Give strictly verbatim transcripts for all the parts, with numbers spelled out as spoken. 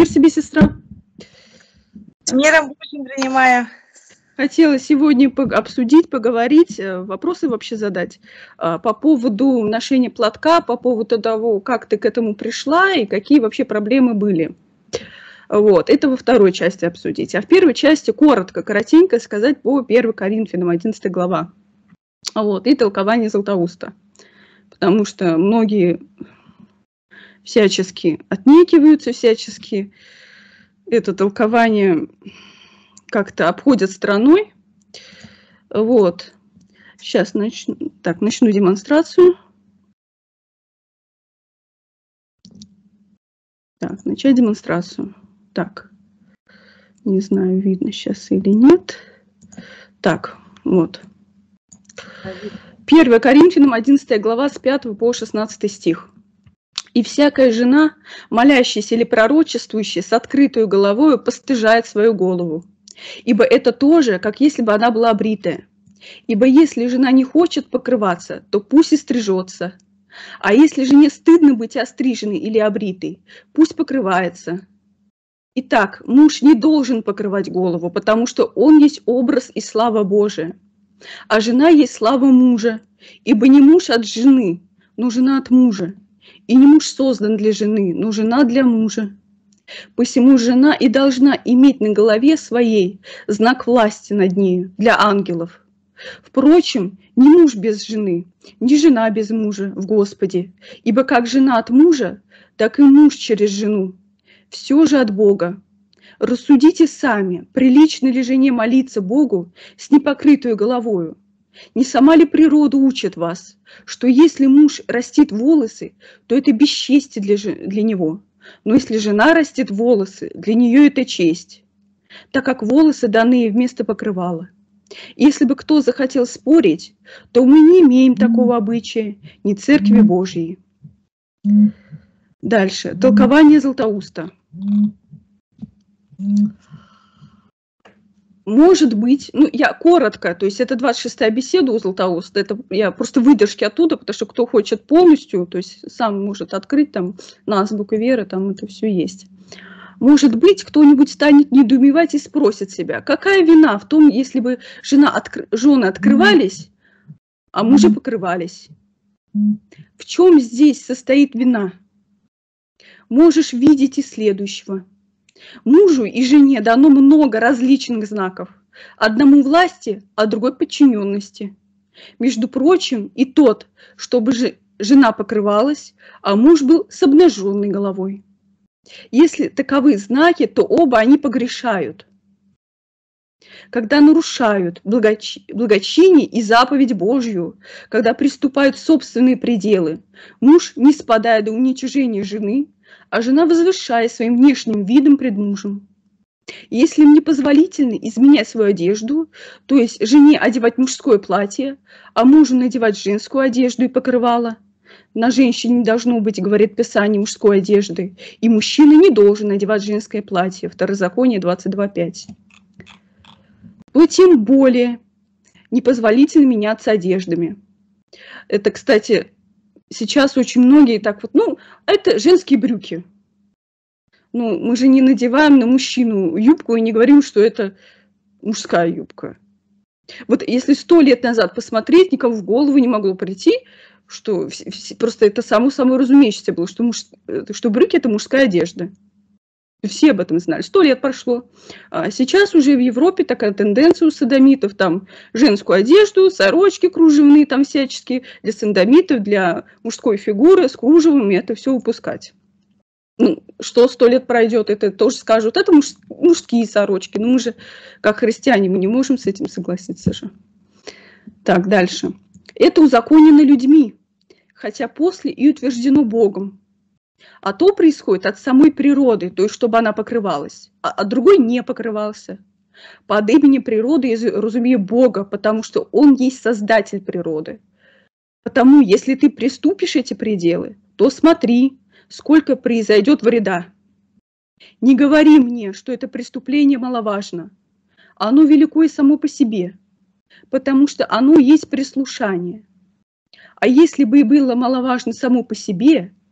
Мир себе, сестра. С миром Божьим принимаю. Хотела сегодня обсудить, поговорить, вопросы вообще задать по поводу ношения платка, по поводу того, как ты к этому пришла и какие вообще проблемы были. Вот, это во второй части обсудить. А в первой части коротко, коротенько сказать по первому Коринфянам, одиннадцатая глава. Вот, и толкование Златоуста. Потому что многие всячески отнекиваются, всячески это толкование как-то обходят стороной. Вот. Сейчас начну. Так, начну демонстрацию. Так, начать демонстрацию. Так. Не знаю, видно сейчас или нет. Так, вот. первое Коринфянам, одиннадцатая глава, с пятого по шестнадцатый стих. «И всякая жена, молящаяся или пророчествующая с открытой головою, постыжает свою голову. Ибо это тоже, как если бы она была бритая. Ибо если жена не хочет покрываться, то пусть и стрижется. А если жене стыдно быть остриженной или обритой, пусть покрывается. Итак, муж не должен покрывать голову, потому что он есть образ и слава Божия. А жена есть слава мужа, ибо не муж от жены, но жена от мужа. И не муж создан для жены, но жена для мужа. Посему жена и должна иметь на голове своей знак власти над нею для ангелов. Впрочем, не муж без жены, не жена без мужа в Господе, ибо как жена от мужа, так и муж через жену. Все же от Бога. Рассудите сами, прилично ли жене молиться Богу с непокрытую головою? Не сама ли природа учит вас, что если муж растит волосы, то это бесчестие для, для него? Но если жена растит волосы, для нее это честь, так как волосы даны вместо покрывала. Если бы кто захотел спорить, то мы не имеем такого обычая, ни Церкви Божьей». Дальше. Толкование Златоуста. Может быть, ну я коротко, то есть это двадцать шестая беседа у Златоуста, это я просто выдержки оттуда, потому что кто хочет полностью, то есть сам может открыть там на азбуку веры, там это все есть. Может быть, кто-нибудь станет недоумевать и спросит себя, какая вина в том, если бы жена откр... жены открывались, а мужи покрывались? В чем здесь состоит вина? Можешь видеть из следующего. Мужу и жене дано много различных знаков. Одному власти, а другой подчиненности. Между прочим, и тот, чтобы же жена покрывалась, а муж был с обнаженной головой. Если таковы знаки, то оба они погрешают. Когда нарушают благоч... благочиние и заповедь Божью, когда приступают собственные пределы, муж не спадая до уничижения жены, а жена возвышая своим внешним видом пред мужем. Если им непозволительно изменять свою одежду, то есть жене одевать мужское платье, а мужу надевать женскую одежду и покрывало, на женщине не должно быть, говорит Писание, мужской одежды, и мужчина не должен надевать женское платье, Второзаконие двадцать два пять. То тем более непозволительно меняться одеждами. Это, кстати, сейчас очень многие так вот, ну, это женские брюки. Ну, мы же не надеваем на мужчину юбку и не говорим, что это мужская юбка. Вот если сто лет назад посмотреть, никому в голову не могло прийти, что просто это само-само разумеющееся было, что, муж, что брюки – это мужская одежда. Все об этом знали. Сто лет прошло. А сейчас уже в Европе такая тенденция у содомитов, там женскую одежду, сорочки кружевные там всяческие, для содомитов, для мужской фигуры с кружевами, это все выпускать. Ну, что сто лет пройдет, это тоже скажут, это муж, мужские сорочки. Но мы же, как христиане, мы не можем с этим согласиться же. Так, дальше. Это узаконено людьми, хотя после и утверждено Богом. А то происходит от самой природы, то есть чтобы она покрывалась, а, а другой не покрывался. Под именем природы я разумею Бога, потому что Он есть создатель природы. Потому если ты приступишь эти пределы, то смотри, сколько произойдет вреда. Не говори мне, что это преступление маловажно. Оно велико и само по себе, потому что оно есть прислушание. А если бы и было маловажно само по себе,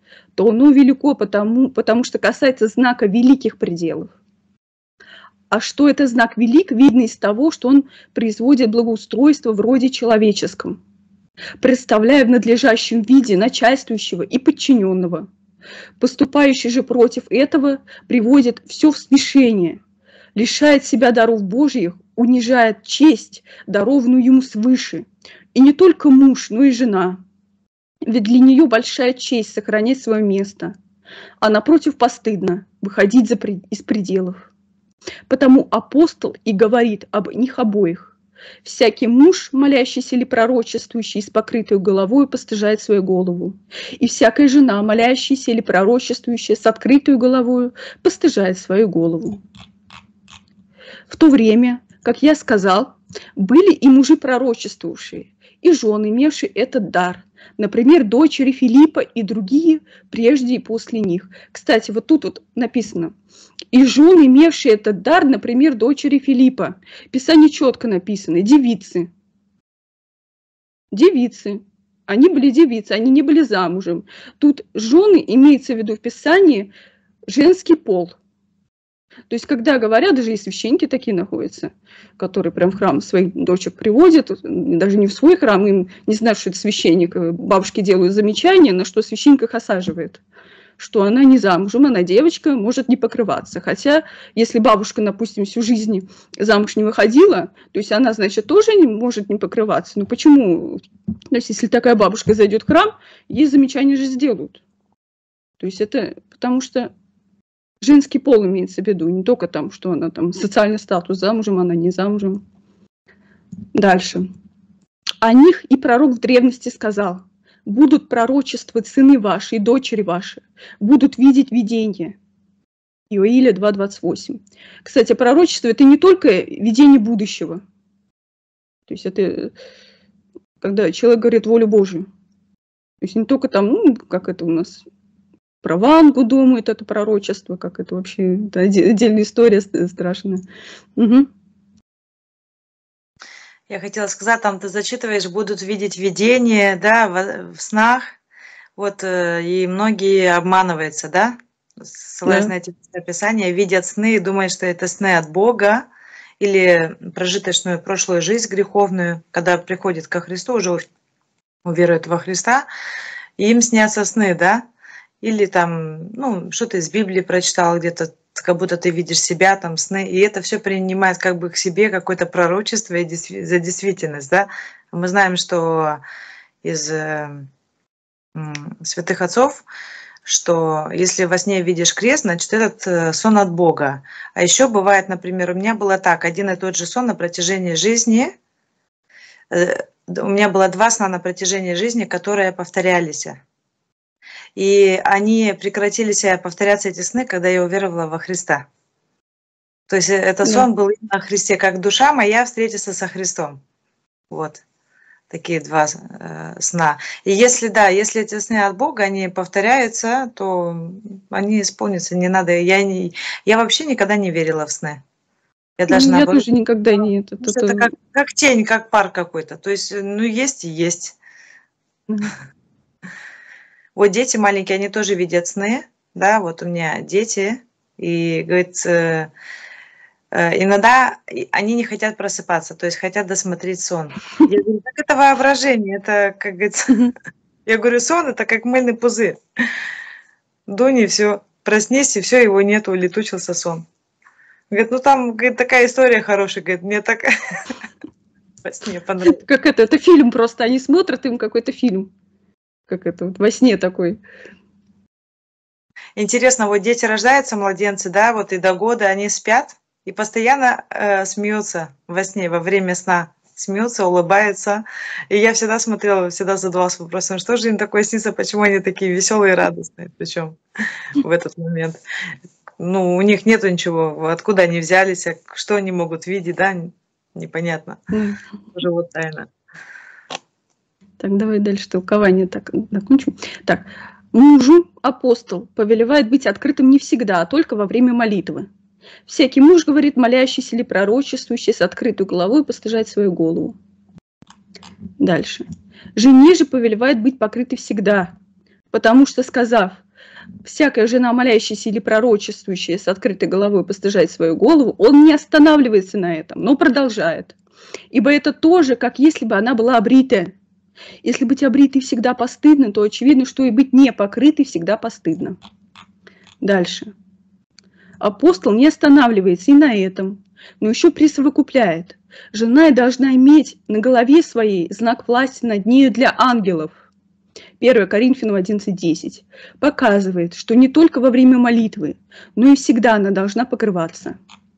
то оно велико потому, потому что касается знака великих пределов. А что это знак велик, видно из того, что он производит благоустройство в роде человеческом, представляя в надлежащем виде начальствующего и подчиненного. Поступающий же против этого приводит все в смешение, лишает себя даров Божьих, унижает честь, дарованную ему свыше. И не только муж, но и жена. Ведь для нее большая честь сохранять свое место, а напротив постыдно выходить за пред... из пределов. Потому апостол и говорит об них обоих. Всякий муж, молящийся или пророчествующий с покрытой головой, постыжает свою голову. И всякая жена, молящаяся или пророчествующая с открытой головой, постыжает свою голову. В то время, как я сказал, были и мужи пророчествовавшие, и жены, имевшие этот дар, например, дочери Филиппа и другие прежде и после них. Кстати, вот тут вот написано, и жены, имевшие этот дар, например, дочери Филиппа. Писание четко написано, девицы. Девицы. Они были девицы, они не были замужем. Тут жены имеется в виду в Писании женский пол. То есть, когда говорят, даже и священники такие находятся, которые прям в храм своих дочек приводят, даже не в свой храм, им не знают, что это священник, бабушки делают замечания, на что священник их осаживает, что она не замужем, она девочка, может не покрываться. Хотя, если бабушка, допустим, всю жизнь замуж не выходила, то есть она, значит, тоже не может не покрываться. Но почему? То есть, если такая бабушка зайдет в храм, ей замечания же сделают. То есть это потому что женский пол имеется в виду, не только там, что она там социальный статус, замужем, она не замужем. Дальше. О них и пророк в древности сказал: будут пророчествовать сыны ваши и дочери ваши, будут видеть видение. Иоиля два двадцать восемь. Кстати, пророчество – это не только видение будущего. То есть это когда человек говорит волю Божию. То есть не только там, ну, как это у нас, про Вангу думают, это пророчество, как это вообще, это отдельная история страшная. Угу. Я хотела сказать, там ты зачитываешь, будут видеть видение, да, в, в снах, вот, и многие обманываются, да, ссылаясь да. на эти описания, видят сны и думают, что это сны от Бога, или прожиточную прошлую жизнь греховную, когда приходят ко Христу, уже уверуют во Христа, и им снятся сны, да, или там, ну, что-то из Библии прочитал где-то, как будто ты видишь себя, там, сны, и это все принимает как бы к себе какое-то пророчество и действи- за действительность, да. Мы знаем, что из э, э, святых отцов, что если во сне видишь крест, значит, этот э, сон от Бога. А еще бывает, например, у меня было так, один и тот же сон на протяжении жизни, э, у меня было два сна на протяжении жизни, которые повторялись. И они прекратили себя повторяться, эти сны, когда я уверовала во Христа. То есть это сон да. был на Христе, как душа моя встретится со Христом. Вот такие два э, сна. И если, да, если эти сны от Бога, они повторяются, то они исполнятся. Не надо. Я, не, я вообще никогда не верила в сны. Я, даже ну, наоборот, я тоже никогда не... Это, это, это как, как тень, как пар какой-то. То есть, ну, есть и есть. Mm-hmm. Вот дети маленькие, они тоже видят сны, да, вот у меня дети, и, говорит, э, э, иногда они не хотят просыпаться, то есть хотят досмотреть сон. Я говорю, так это воображение, это, как говорится, я говорю, сон это как мыльный пузырь. Дуни, все, проснись, и все, его нету, улетучился сон. Говорит, ну там, говорит, такая история хорошая, говорит, мне так во сне понравилось. Как это, это фильм просто, они смотрят, им какой-то фильм. Как это вот во сне такой. Интересно, вот дети рождаются, младенцы, да, вот и до года они спят и постоянно э, смеются во сне, во время сна. Смеются, улыбаются. И я всегда смотрела, всегда задавалась вопросом, что же им такое снится, почему они такие веселые и радостные, причем в этот момент. Ну, у них нету ничего, откуда они взялись, что они могут видеть, да, непонятно. Тоже вот тайна. Так, давай дальше толкование так закончим. Так, мужу апостол повелевает быть открытым не всегда, а только во время молитвы. Всякий муж, говорит, молящийся или пророчествующий с открытой головой, постыжать свою голову. Дальше. Жене же повелевает быть покрытой всегда, Потому что, сказав, всякая жена, молящаяся или пророчествующая с открытой головой постыжает свою голову, он не останавливается на этом, но продолжает. Ибо это тоже, как если бы она была обритая. Если быть обритой всегда постыдно, то очевидно, что и быть не покрытой всегда постыдно. Дальше. Апостол не останавливается и на этом, но еще присовокупляет. Жена должна иметь на голове своей знак власти над нею для ангелов. первое Коринфянам одиннадцать десять показывает, что не только во время молитвы, но и всегда она должна покрываться.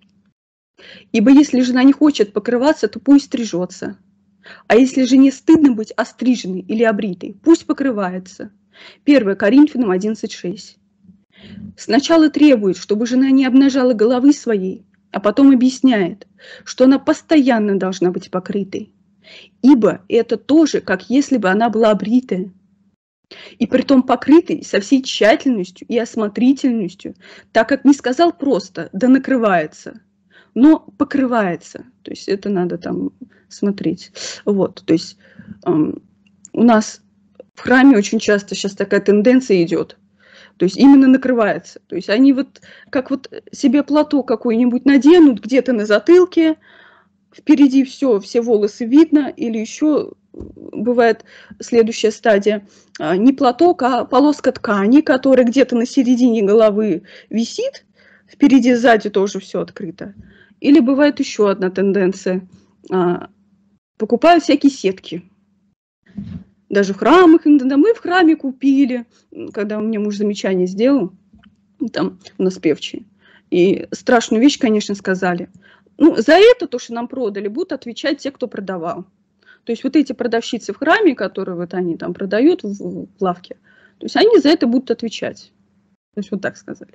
Ибо если жена не хочет покрываться, то пусть стрижется. А если жене стыдно быть остриженной или обритой, пусть покрывается. первое Коринфянам одиннадцать шесть. Сначала требует, чтобы жена не обнажала головы своей, а потом объясняет, что она постоянно должна быть покрытой. Ибо это тоже, как если бы она была обритая. И притом покрытой со всей тщательностью и осмотрительностью, так как не сказал просто «да накрывается», но покрывается. То есть это надо там смотреть. Вот, то есть эм, у нас в храме очень часто сейчас такая тенденция идет. То есть именно накрывается. То есть они вот как вот себе платок какой-нибудь наденут где-то на затылке, впереди все, все волосы видно, или еще бывает следующая стадия, не платок, а полоска ткани, которая где-то на середине головы висит, впереди, сзади тоже все открыто. Или бывает еще одна тенденция, покупают всякие сетки. Даже в храмах, иногда мы в храме купили, когда мне муж замечание сделал, там у нас певчие, и страшную вещь, конечно, сказали. Ну, за это, то, что нам продали, будут отвечать те, кто продавал. То есть вот эти продавщицы в храме, которые вот они там продают в, в лавке, то есть они за это будут отвечать. То есть вот так сказали.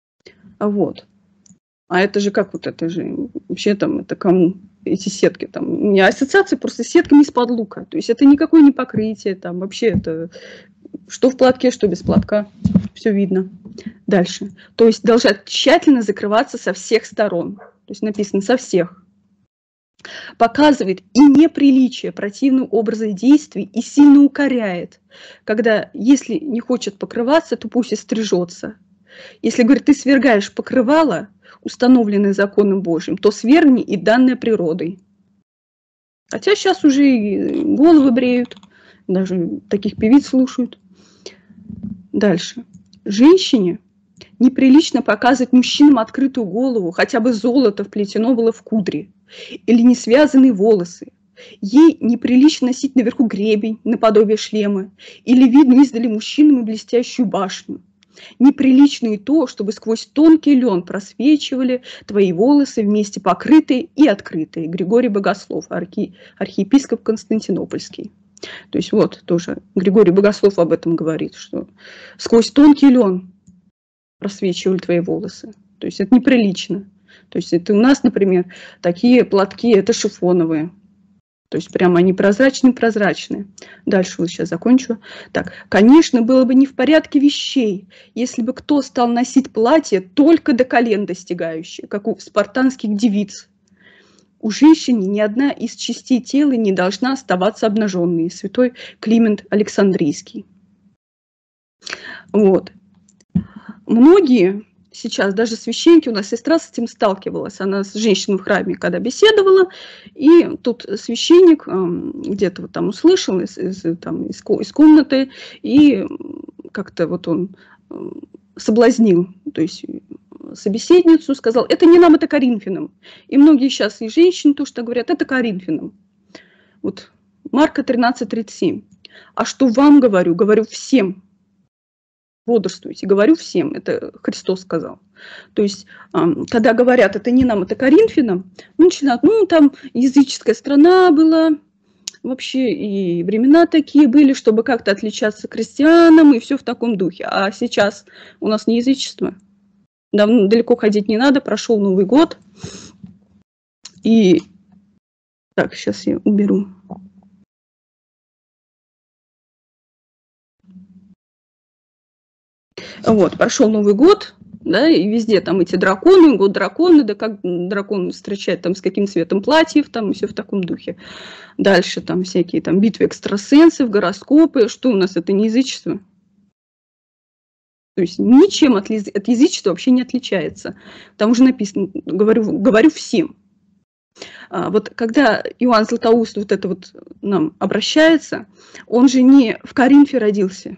Вот. А это же как вот это же, вообще там, это кому эти сетки там? У меня ассоциация просто с сетками из-под лука. То есть это никакое не покрытие, там вообще это что в платке, что без платка. Все видно. Дальше. То есть должна тщательно закрываться со всех сторон. То есть написано со всех. Показывает и неприличие противного образа действий и сильно укоряет, когда если не хочет покрываться, то пусть и стрижется. Если, говорит, ты свергаешь покрывало, установленное законом Божьим, то свергни и данное природой. Хотя сейчас уже и головы бреют, даже таких певиц слушают. Дальше. Женщине неприлично показывать мужчинам открытую голову, хотя бы золото вплетено было в кудри, или не связанные волосы. Ей неприлично носить наверху гребень, наподобие шлема, или видно издали мужчинам блестящую башню. Неприлично и то, чтобы сквозь тонкий лен просвечивали твои волосы вместе покрытые и открытые. Григорий Богослов, архи, архиепископ Константинопольский. То есть вот тоже Григорий Богослов об этом говорит, что сквозь тонкий лен просвечивали твои волосы. То есть это неприлично. То есть это у нас, например, такие платки, это шифоновые. То есть прямо они прозрачные-прозрачные. Дальше вот сейчас закончу. Так, конечно, было бы не в порядке вещей, если бы кто стал носить платье только до колен достигающее, как у спартанских девиц. У женщины ни одна из частей тела не должна оставаться обнаженной. Святой Климент Александрийский. Вот. Многие сейчас, даже священники, у нас сестра с этим сталкивалась, она с женщиной в храме, когда беседовала, и тут священник где-то вот там услышал из, из, там, из, из комнаты, и как-то вот он соблазнил, то есть собеседницу, сказал, это не нам, это Коринфянам. И многие сейчас и женщины тоже так говорят, это Коринфянам. Вот Марка тринадцать тридцать семь. А что вам говорю? Говорю всем. Бодрствуйте, говорю всем, это Христос сказал. То есть, когда говорят, это не нам, это Коринфянам, начинают, ну, там языческая страна была, вообще и времена такие были, чтобы как-то отличаться крестьянам, и все в таком духе. А сейчас у нас не язычество, давно, далеко ходить не надо, прошел Новый год. И, так, сейчас я уберу. Вот, прошел Новый год, да, и везде там эти драконы, год дракона, да как дракон встречает там с каким цветом платьев, там все в таком духе. Дальше там всякие там битвы экстрасенсов, гороскопы, что у нас это не язычество? То есть ничем от, от язычества вообще не отличается. Там уже написано, говорю, говорю всем. А вот когда Иоанн Златоуст вот это вот нам обращается, он же не в Коринфе родился.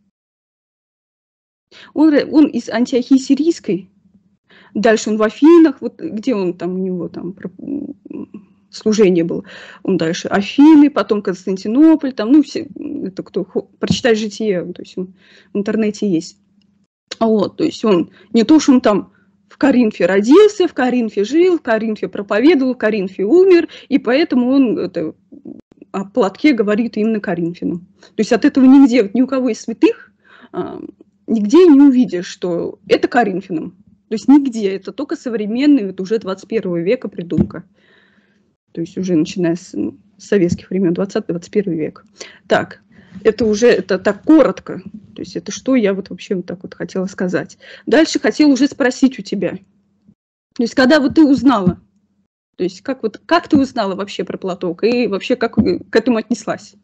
Он, он из Антиохии Сирийской. Дальше он в Афинах, вот где он там, у него там служение было. Он дальше Афины, потом Константинополь, там, ну, все, это кто, прочитай житие, то есть он в интернете есть. Вот, то есть он не то, что он там в Коринфе родился, в Коринфе жил, в Коринфе проповедовал, в Коринфе умер, и поэтому он это, о платке говорит именно Коринфянам. То есть от этого нигде, ни у кого из святых, а, нигде не увидишь, что это Коринфянам. То есть нигде, это только современный, это уже двадцать первого века придумка. То есть уже начиная с советских времен, двадцатый-двадцать первый век. Так, это уже это так коротко. То есть это что я вот вообще вот так вот хотела сказать. Дальше хотела уже спросить у тебя. То есть когда вот ты узнала, то есть как, вот, как ты узнала вообще про платок и вообще как к этому отнеслась?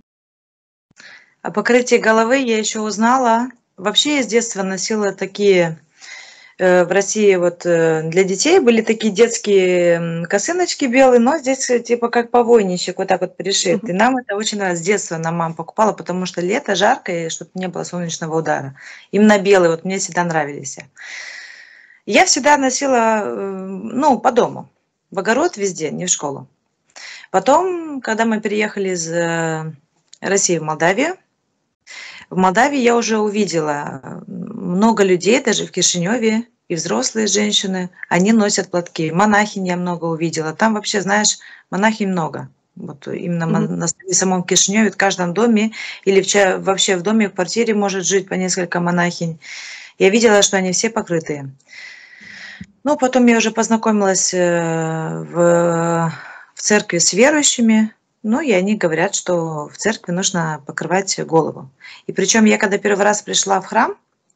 О покрытии головы я еще узнала. Вообще я с детства носила такие... В России вот для детей были такие детские косыночки белые, но здесь типа как повойничек вот так вот пришит. И нам это очень нравится. С детства нам мама покупала, потому что лето жарко, и чтобы не было солнечного удара. Именно белые, вот мне всегда нравились. Я всегда носила, ну, по дому, в огород везде, не в школу. Потом, когда мы переехали из России в Молдавию, в Молдавии я уже увидела много людей, даже в Кишиневе, и взрослые женщины, они носят платки. Монахинь я много увидела. Там вообще, знаешь, монахинь много. Вот именно mm-hmm. на самом Кишиневе, в каждом доме или в, вообще в доме, в квартире может жить по несколько монахинь. Я видела, что они все покрытые. Ну, потом я уже познакомилась в, в церкви с верующими. Ну, и они говорят, что в церкви нужно покрывать голову. И причем я, когда первый раз пришла в храм,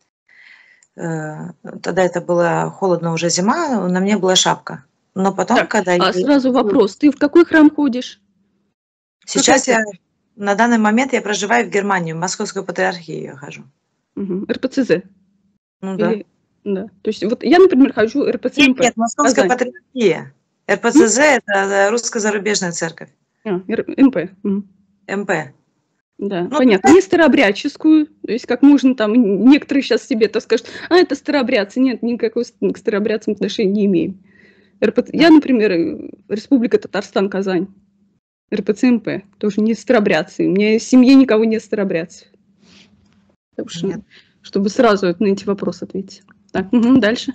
тогда это было холодно, уже зима, на мне была шапка. Но потом, так, когда... А я... сразу вопрос, ты в какой храм ходишь? Сейчас я, на данный момент я проживаю в Германии, в Московскую патриархию я хожу. Угу. эр пэ цэ зэ? Ну да. Или... да. То есть вот я, например, хожу эр пэ цэ эм пэ. Нет, нет, Московская Казань. Патриархия. эр пэ цэ зэ – это русско-зарубежная церковь. А, эм пэ. Угу. эм пэ. Да, ну, понятно. Не старообрядческую, то есть как можно там, некоторые сейчас себе то скажут, а, это старообрядцы. Нет, никакой к старообрядцам отношения не имеем. эр пэ цэ... да. Я, например, Республика Татарстан, Казань. эр пэ цэ эм пэ, тоже не старообрядцы. У меня в семье никого нет старообрядцев. Так что, чтобы сразу на эти вопросы ответить. Так, угу, дальше.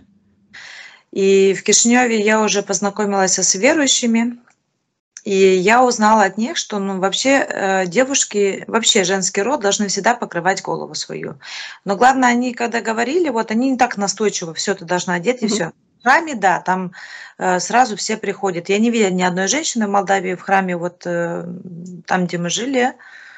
И в Кишиневе я уже познакомилась с верующими. И я узнала от них, что ну, вообще э, девушки, вообще женский род должны всегда покрывать голову свою. Но главное, они когда говорили, вот они не так настойчиво, все, ты должна одеть и mm-hmm. все. В храме, да, там э, сразу все приходят. Я не видела ни одной женщины в Молдавии в храме, вот э, там, где мы жили,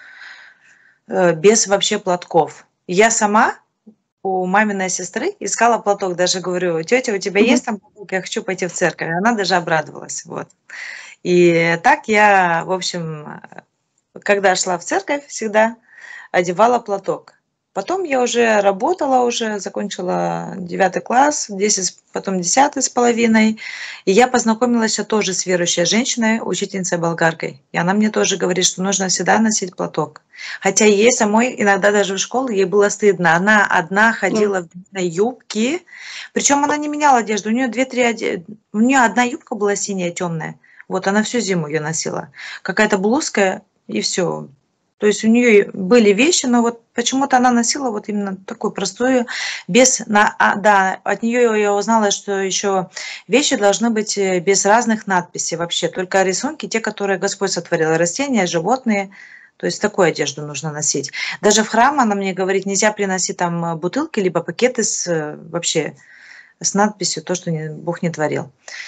э, без вообще платков. Я сама у маминой сестры искала платок, даже говорю, тетя, у тебя mm-hmm. есть там платок, я хочу пойти в церковь. Она даже обрадовалась, вот. И так я, в общем, когда шла в церковь, всегда одевала платок. Потом я уже работала, уже закончила девятый класс, десять, потом десятый с половиной. И я познакомилась тоже с верующей женщиной, учительницей болгаркой. И она мне тоже говорит, что нужно всегда носить платок. Хотя ей самой иногда даже в школу ей было стыдно. Она одна ходила в длинной юбке, причем она не меняла одежду. У нее две-три одежды. У нее одна юбка была синяя, темная. Вот она всю зиму ее носила. Какая-то блузка и все. То есть у нее были вещи, но вот почему-то она носила вот именно такую простую, без... На, а, да, от нее я узнала, что еще вещи должны быть без разных надписей вообще. Только рисунки, те, которые Господь сотворил. Растения, животные. То есть такую одежду нужно носить. Даже в храм она мне говорит, нельзя приносить там бутылки, либо пакеты с, вообще с надписью то, что не, Бог не творил.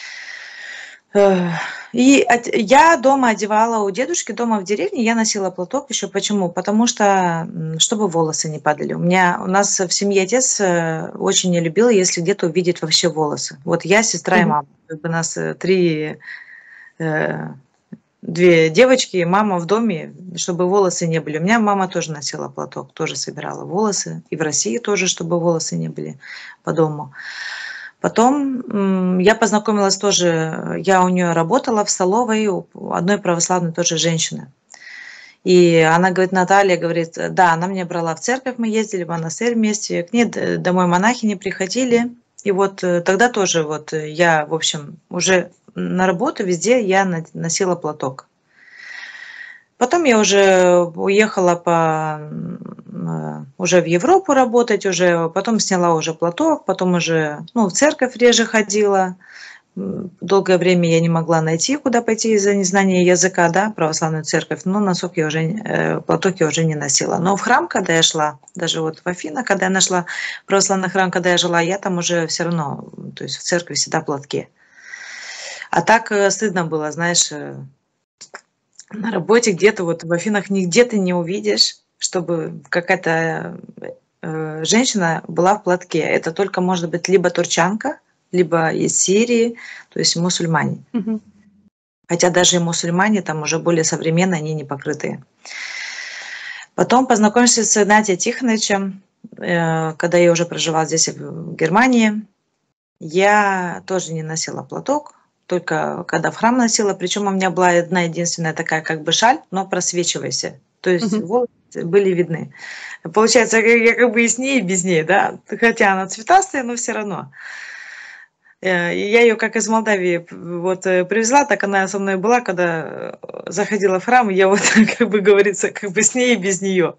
И я дома одевала у дедушки, дома в деревне я носила платок еще. Почему? Потому что, чтобы волосы не падали. У меня, у нас в семье отец очень не любил, если где-то увидеть вообще волосы. Вот я, сестра и мама. Как бы нас три, две девочки, мама в доме, чтобы волосы не были. У меня мама тоже носила платок, тоже собирала волосы. И в России тоже, чтобы волосы не были по дому. Потом я познакомилась тоже, я у нее работала в столовой, у одной православной тоже женщины. И она говорит, Наталья, говорит, да, она меня брала в церковь, мы ездили в монастырь вместе, к ней домой монахини приходили. И вот тогда тоже вот я, в общем, уже на работу везде я носила платок. Потом я уже уехала по, уже в Европу работать, уже, потом сняла уже платок, потом уже ну, в церковь реже ходила. Долгое время я не могла найти, куда пойти из-за незнания языка, да, православную церковь, но носок я уже, э, платок я уже не носила. Но в храм, когда я шла, даже вот в Афинах, когда я нашла православный храм, когда я жила, я там уже все равно, то есть в церкви всегда платки. А так стыдно было, знаешь, на работе где-то вот в Афинах нигде ты не увидишь, чтобы какая-то э, женщина была в платке. Это только может быть либо турчанка, либо из Сирии, то есть мусульмане. Угу. Хотя даже и мусульмане там уже более современные, они не покрытые. Потом познакомился с Игнатием Тихоновичем, когда я уже проживала здесь, в Германии. Я тоже не носила платок, только когда в храм носила. Причем у меня была одна единственная такая как бы шаль, но просвечивайся. То есть угу. волосы были видны. Получается, я как бы и с ней, и без ней, да. Хотя она цветастая, но все равно. Я ее как из Молдавии вот привезла, так она со мной была, когда заходила в храм, я вот, как бы говорится, как бы с ней и без нее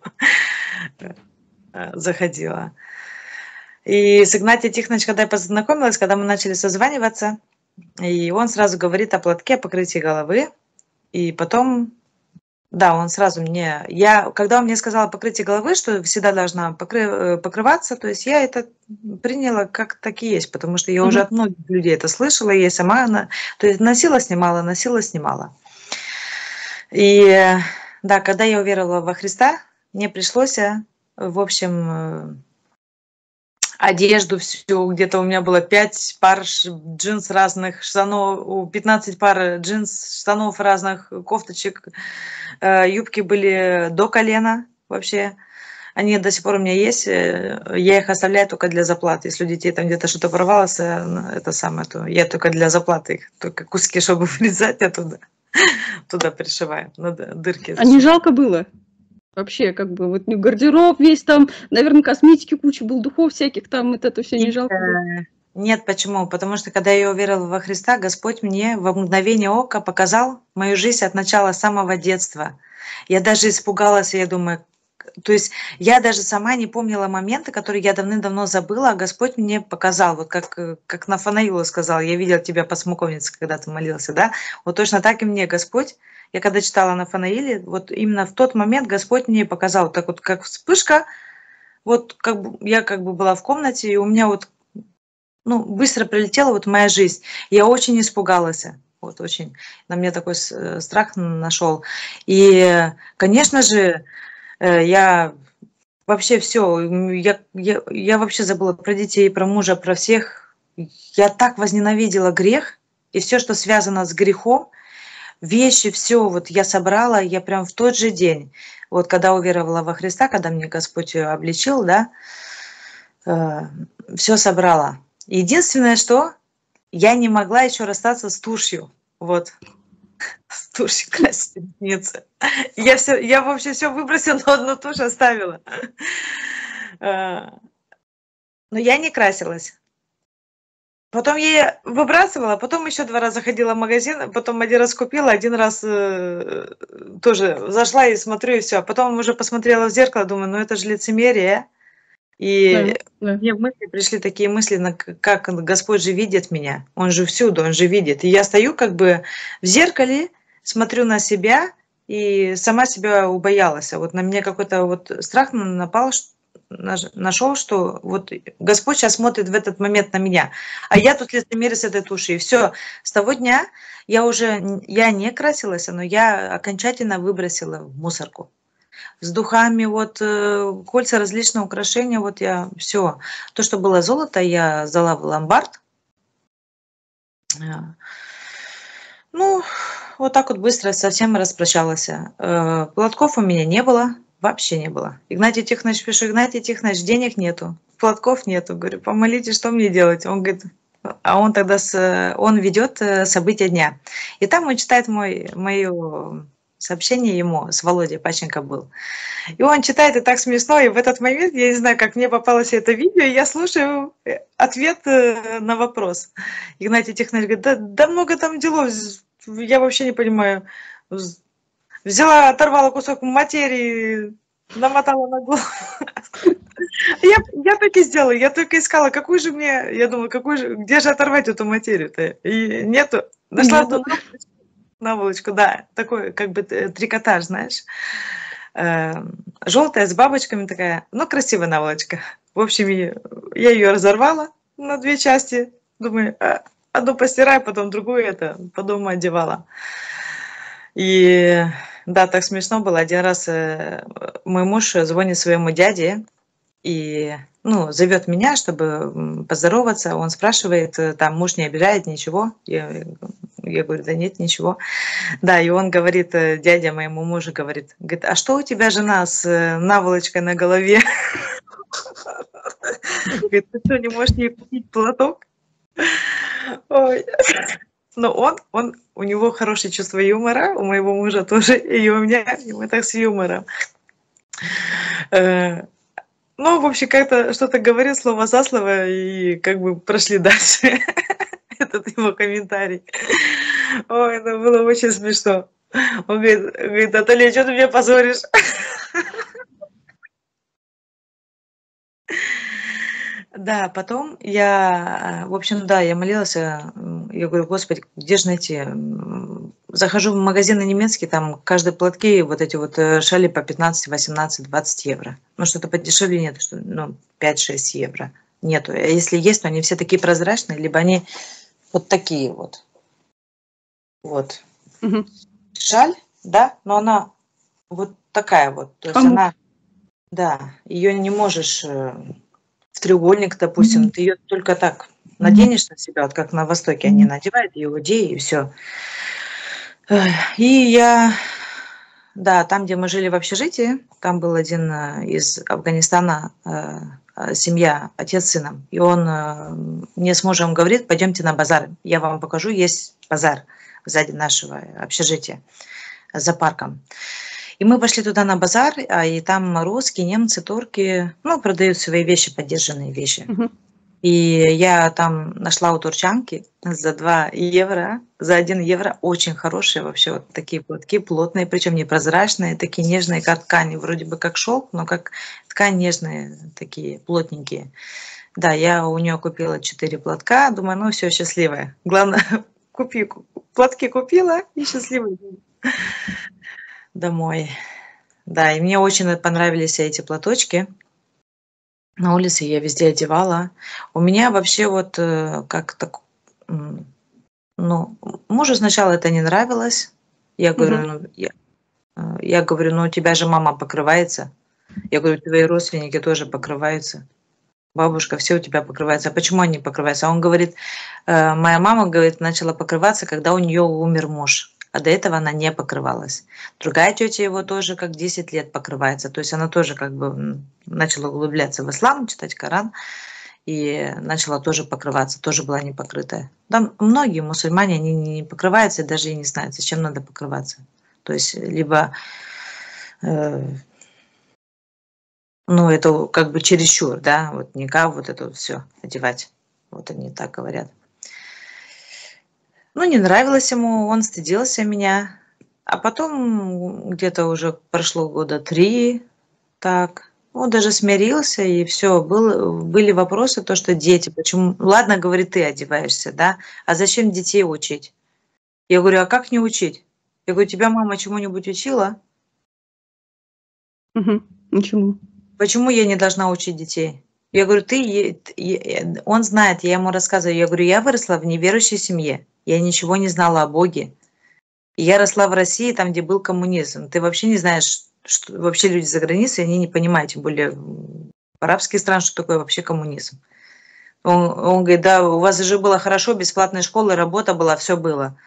заходила. И с Игнатием Тихоновичем, когда я познакомилась, когда мы начали созваниваться, и он сразу говорит о платке, о покрытии головы, и потом... Да, он сразу мне... Я, когда он мне сказал о покрытии головы, что всегда должна покры, покрываться, то есть я это приняла как так и есть, потому что я mm-hmm. уже от многих людей это слышала, я сама она, то есть носила, снимала, носила, снимала. И да, когда я уверовала во Христа, мне пришлось, в общем, одежду всю, где-то у меня было пять пар джинс разных, штанов, пятнадцать пар джинс, штанов разных, кофточек, юбки были до колена вообще. Они до сих пор у меня есть, я их оставляю только для заплаты. Если у детей там где-то что-то порвалось, это самое, то я только для заплаты их, только куски, чтобы вырезать, я туда, туда пришиваю, на дырки. А не жалко было? Вообще, как бы, вот гардероб весь там, наверное, косметики куча был, духов всяких там, вот это все не жалко было? Нет, почему? Потому что, когда я уверовала во Христа, Господь мне во мгновение ока показал мою жизнь от начала самого детства. Я даже испугалась, я думаю, то есть я даже сама не помнила моменты, которые я давным-давно забыла, а Господь мне показал, вот как, как Нафанаилу сказал, я видел тебя по смоковнице, когда ты молился, да? Вот точно так и мне Господь. Я когда читала Нафанаиле, вот именно в тот момент Господь мне показал, так вот как вспышка, вот как бы я как бы была в комнате, и у меня вот ну, быстро прилетела вот моя жизнь. Я очень испугалась, вот очень, на мне такой страх нашел. И, конечно же, я вообще все, я, я, я вообще забыла про детей, про мужа, про всех. Я так возненавидела грех и все, что связано с грехом. Вещи, все, вот я собрала, я прям в тот же день, вот когда уверовала во Христа, когда мне Господь обличил, да, э, все собрала. Единственное, что я не могла еще расстаться с тушью, вот, с тушью красить ресницы. Я, все, я вообще все выбросила, но одну тушь оставила. Но я не красилась. Потом я выбрасывала, потом еще два раза ходила в магазин, потом один раз купила, один раз э, тоже зашла и смотрю, и все. Потом уже посмотрела в зеркало, думаю, ну это же лицемерие. И да, да. Мне в мысли пришли такие мысли, как Господь же видит меня, Он же всюду, Он же видит. И я стою как бы в зеркале, смотрю на себя и сама себя убоялась. А вот на меня какой-то вот страх напал, нашел, что вот Господь сейчас смотрит в этот момент на меня, а я тут лицемерие с этой тушью. И все, с того дня я уже, я не красилась, но я окончательно выбросила в мусорку. С духами, вот, кольца, различные украшения, вот я, все. То, что было золото, я сдала в ломбард. Ну, вот так вот быстро совсем распрощалась. Э, Платков у меня не было, вообще не было. Игнатий Тихонович, пишу, Игнатий Тихонович, денег нету, платков нету. Говорю, помолитесь, что мне делать? Он говорит, а он тогда, с, он ведет события дня. И там он читает мой, мое сообщение ему, с Володей Пащенко был. И он читает, и так смешно, и в этот момент, я не знаю, как мне попалось это видео, и я слушаю ответ на вопрос. Игнатий Тихонович говорит, да, да много там делов, я вообще не понимаю. Взяла, оторвала кусок материи, намотала на голову. Я, я так и сделала, я только искала, какую же мне, я думала, какую же, где же оторвать эту материю-то? И нету. Нашла Нету. наволочку, наволочку, да, такой как бы трикотаж, знаешь. Желтая, с бабочками такая, ну, красивая наволочка. В общем, я ее разорвала на две части. Думаю, одну постираю, потом другую это по дому одевала. И да, так смешно было. Один раз мой муж звонит своему дяде и, ну, зовет меня, чтобы поздороваться. Он спрашивает, там, муж не обижает, ничего. Я, я говорю, да нет, ничего. Да, и он говорит, дядя моему мужу говорит, говорит, а что у тебя жена с наволочкой на голове? Говорит, ты что, не можешь ей купить платок? Ой. Но он, он, у него хорошее чувство юмора, у моего мужа тоже, и у меня, и мы так с юмором. Ну, в общем, как-то что-то говорил слово за слово, и как бы прошли дальше этот его комментарий. Ой, это было очень смешно. Он говорит, говорит, Наталья, что ты меня позоришь? Да, потом я, в общем, да, я молилась, я говорю, Господи, где же найти? Захожу в магазин на немецкий, там каждые платки, вот эти вот шали по пятнадцать, восемнадцать, двадцать евро. Ну, что-то подешевле нет, что, ну, пять-шесть евро нету. А если есть, то они все такие прозрачные, либо они вот такие вот. Вот. Угу. Шаль, да, но она вот такая вот. То есть Кому? она, да, ее не можешь в треугольник, допустим, mm-hmm. ты ее только так наденешь на себя, вот как на Востоке mm-hmm. они надевают, иудеи, и все. И я, да, там, где мы жили в общежитии, там был один из Афганистана, семья, отец с сыном, и он мне с мужем говорит, пойдемте на базар, я вам покажу, есть базар сзади нашего общежития, за парком. И мы пошли туда на базар, а и там русские, немцы, турки, ну, продают свои вещи, подержанные вещи. Uh-huh. И я там нашла у турчанки за два евро, за один евро, очень хорошие вообще вот такие платки, плотные, причем непрозрачные, такие нежные, как ткани, вроде бы как шелк, но как ткань нежные, такие плотненькие. Да, я у нее купила четыре платка, думаю, ну все, счастливая. Главное, купи, платки купила и счастливая. Домой. Да, и мне очень понравились эти платочки. На улице я везде одевала. У меня вообще вот как так, ну, мужу сначала это не нравилось. Я говорю, mm-hmm. ну, я, я говорю, ну, у тебя же мама покрывается. Я говорю, твои родственники тоже покрываются. Бабушка, все у тебя покрываются. А почему они покрываются? А он говорит, моя мама, говорит, начала покрываться, когда у нее умер муж. А до этого она не покрывалась. Другая тетя его тоже как десять лет покрывается. То есть она тоже как бы начала углубляться в ислам, читать Коран. И начала тоже покрываться, тоже была не покрытая. Там многие мусульмане, они не покрываются и даже и не знают, зачем надо покрываться. То есть либо, э, ну это как бы чересчур, да, вот никак вот это вот все одевать. Вот они так говорят. Ну, не нравилось ему, он стыдился меня. А потом где-то уже прошло года три, так, он даже смирился, и все. Был, были вопросы, то, что дети, почему, ладно, говорит, ты одеваешься, да, а зачем детей учить? Я говорю, а как не учить? Я говорю, тебя мама чему-нибудь учила? Угу, ничему. Почему я не должна учить детей? Я говорю, ты, он знает, я ему рассказываю, я говорю, я выросла в неверующей семье. Я ничего не знала о Боге. Я росла в России, там, где был коммунизм. Ты вообще не знаешь, что вообще люди за границей, они не понимают, тем более в арабских странах, что такое вообще коммунизм. Он, он говорит, да, у вас же было хорошо, бесплатная школа, работа была, все было.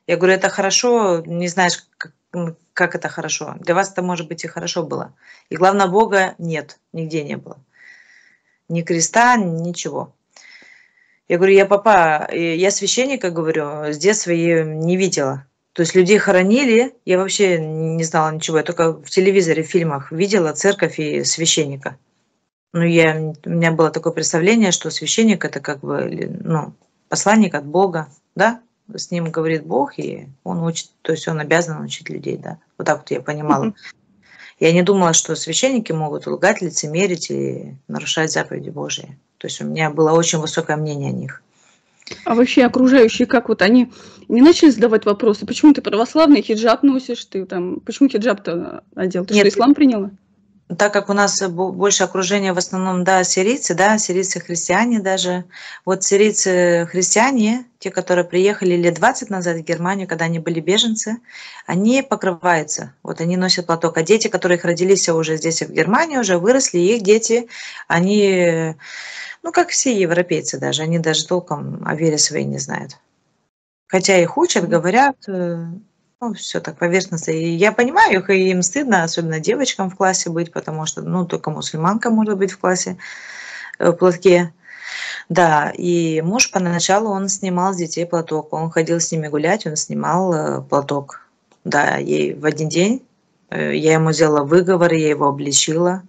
Я говорю, это хорошо, не знаешь, как, как это хорошо. Для вас это, может быть, и хорошо было. И главное, Бога нет, нигде не было. Ни креста, ничего. Я говорю, я папа, я священника, говорю, с детства я не видела. То есть людей хоронили, я вообще не знала ничего. Я только в телевизоре, в фильмах видела церковь и священника. Ну, я, у меня было такое представление, что священник это как бы, ну, посланник от Бога, да? С ним говорит Бог, и он учит, то есть он обязан учить людей, да? Вот так вот я понимала. Mm-hmm. Я не думала, что священники могут лгать, лицемерить и нарушать заповеди Божьи. То есть у меня было очень высокое мнение о них. А вообще окружающие, как вот они не начали задавать вопросы, почему ты православный, хиджаб носишь, ты там, почему хиджаб-то одел, ты Нет, что, ислам приняла? Так как у нас больше окружение в основном, да, сирийцы, да, сирийцы-христиане даже. Вот сирийцы-христиане, те, которые приехали лет двадцать назад в Германию, когда они были беженцы, они покрываются, вот они носят платок. А дети, которые их родились уже здесь, в Германии, уже выросли, их дети, они, ну, как все европейцы даже, они даже толком о вере своей не знают. Хотя их учат, говорят, ну, все так поверхностно. И я понимаю их, и им стыдно, особенно девочкам в классе быть, потому что, ну, только мусульманка может быть в классе в платке. Да, и муж поначалу, он снимал с детей платок, он ходил с ними гулять, он снимал платок. Да, ей в один день я ему сделала выговор, я его обличила.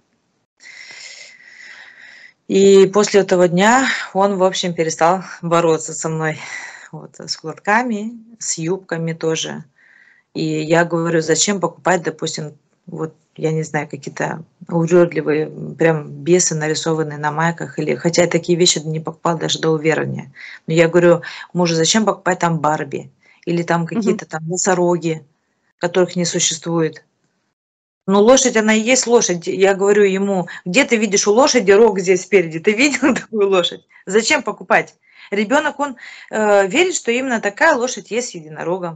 И после этого дня он, в общем, перестал бороться со мной. Вот, с платками, с юбками тоже. И я говорю, зачем покупать, допустим, вот, я не знаю, какие-то уродливые, прям бесы нарисованные на майках, или, хотя я такие вещи не покупала даже до уверования. Но я говорю, мужу, зачем покупать там Барби? Или там какие-то там носороги, которых не существует. Ну, лошадь, она и есть лошадь. Я говорю ему, где ты видишь у лошади рог здесь спереди? Ты видел такую лошадь? Зачем покупать? Ребенок, он э, верит, что именно такая лошадь есть с единорогом.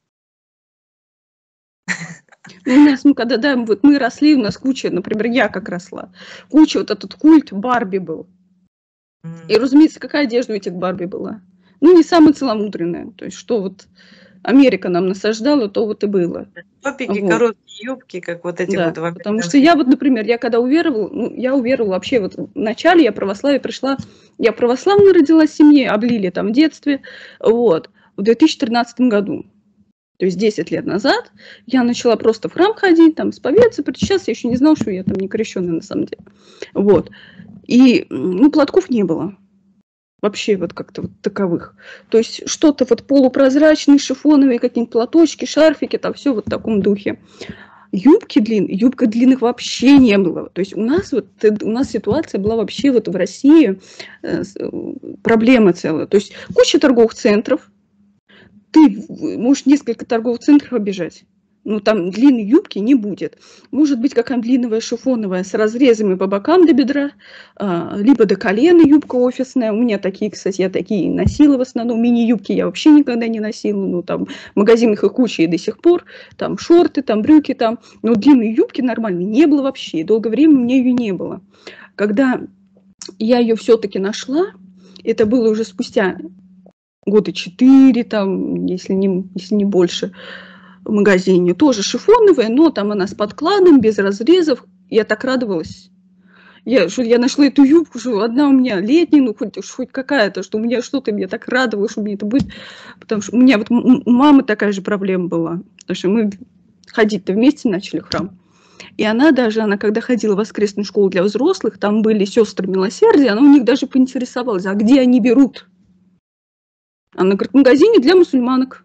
У нас, ну, когда, да, вот мы росли, у нас куча, например, я как росла, куча, вот этот культ Барби был. Mm. И, разумеется, какая одежда у этих Барби была? Ну, не самая целомудренная. То есть, что вот Америка нам насаждала, то вот и было. Топики, вот. Короткие юбки, как вот эти да, вот. Потому что я вот, например, я когда уверовала, ну, я уверовала вообще, вот в начале я православие пришла, я православно родилась в семье, облили там в детстве, вот, в две тысячи тринадцатом году. То есть десять лет назад я начала просто в храм ходить, там, исповедаться, сейчас я еще не знала, что я там не крещенная на самом деле. Вот. И, ну, платков не было. Вообще вот как-то вот таковых. То есть что-то вот полупрозрачные, шифоновые какие-нибудь платочки, шарфики, там все вот в таком духе. Юбки длинные, юбка длинных вообще не было. То есть у нас вот, у нас ситуация была вообще вот в России э, проблема целая. То есть куча торговых центров, ты можешь несколько торговых центров обижать, но там длинной юбки не будет. Может быть, какая-нибудь длинная шифоновая с разрезами по бокам до бедра, либо до колена юбка офисная. У меня такие, кстати, я такие носила в основном. Мини-юбки я вообще никогда не носила. Ну, там в магазинах их куча и до сих пор. Там шорты, там брюки, там. Но длинной юбки нормальной не было вообще. И долгое время у меня ее не было. Когда я ее все-таки нашла, это было уже спустя года четыре, там, если не, если не больше, в магазине. Тоже шифоновая, но там она с подкладом, без разрезов. Я так радовалась. Я, что я нашла эту юбку, что одна у меня летняя, ну хоть, хоть какая-то, что у меня что-то, меня так радовало, что мне это будет. Потому что у меня вот у мамы такая же проблема была. Потому что мы ходить-то вместе начали в храм. И она даже, она когда ходила в воскресную школу для взрослых, там были сестры милосердия, она у них даже поинтересовалась, а где они берут? Она говорит, в магазине для мусульманок.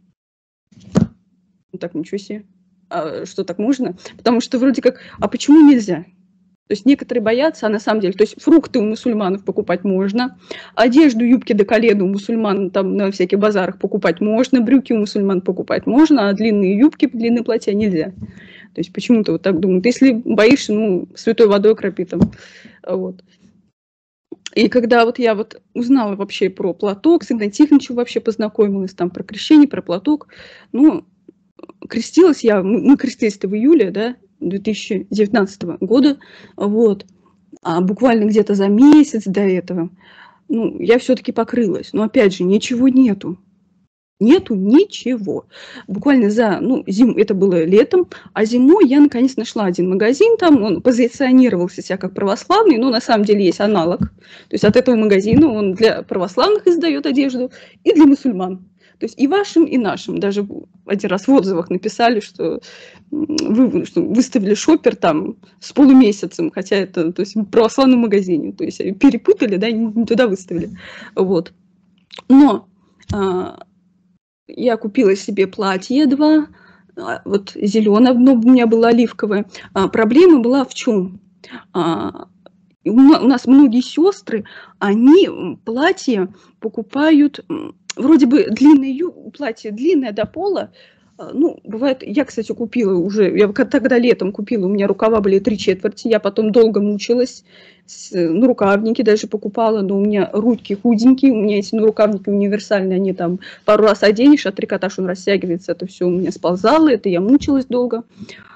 Так, ничего себе. А что, так можно? Потому что вроде как, а почему нельзя? То есть некоторые боятся, а на самом деле, то есть фрукты у мусульманов покупать можно, одежду, юбки до колена у мусульман там на всяких базарах покупать можно, брюки у мусульман покупать можно, а длинные юбки, длинные платья нельзя. То есть почему-то вот так думают. Если боишься, ну, святой водой окропи там. Вот. И когда вот я вот узнала вообще про платок, с Игнатием Тихоновичем вообще познакомилась, там про крещение, про платок, ну, крестилась я, мы крестились-то в июле, да, две тысячи девятнадцатого года, вот, а буквально где-то за месяц до этого, ну, я все-таки покрылась, но опять же, ничего нету, Нету ничего. Буквально за, ну, зиму, это было летом, а зимой я наконец нашла один магазин, там он позиционировался себя как православный, но на самом деле есть аналог. То есть от этого магазина он для православных издает одежду и для мусульман. То есть и вашим, и нашим. Даже один раз в отзывах написали, что вы что выставили шопер там с полумесяцем, хотя это, то есть, в православном магазине. То есть перепутали, да, не туда выставили. Вот. Но а, я купила себе платье два, вот зеленое, одно у меня было оливковое. А, проблема была в чем? А, у нас многие сестры, они платье покупают, вроде бы длинное платье, длинное до пола. Ну, бывает, я, кстати, купила уже, я тогда летом купила, у меня рукава были три четверти, я потом долго мучилась, ну, рукавники даже покупала, но у меня руки худенькие, у меня эти ну, рукавники универсальные, они там пару раз оденешь, а трикотаж он растягивается, это все у меня сползало, это я мучилась долго.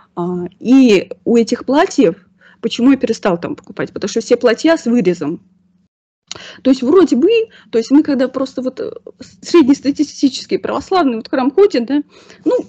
И у этих платьев, почему я перестала там покупать, потому что все платья с вырезом. То есть вроде бы, то есть мы когда просто вот среднестатистические православные вот к храм ходят, да, ну,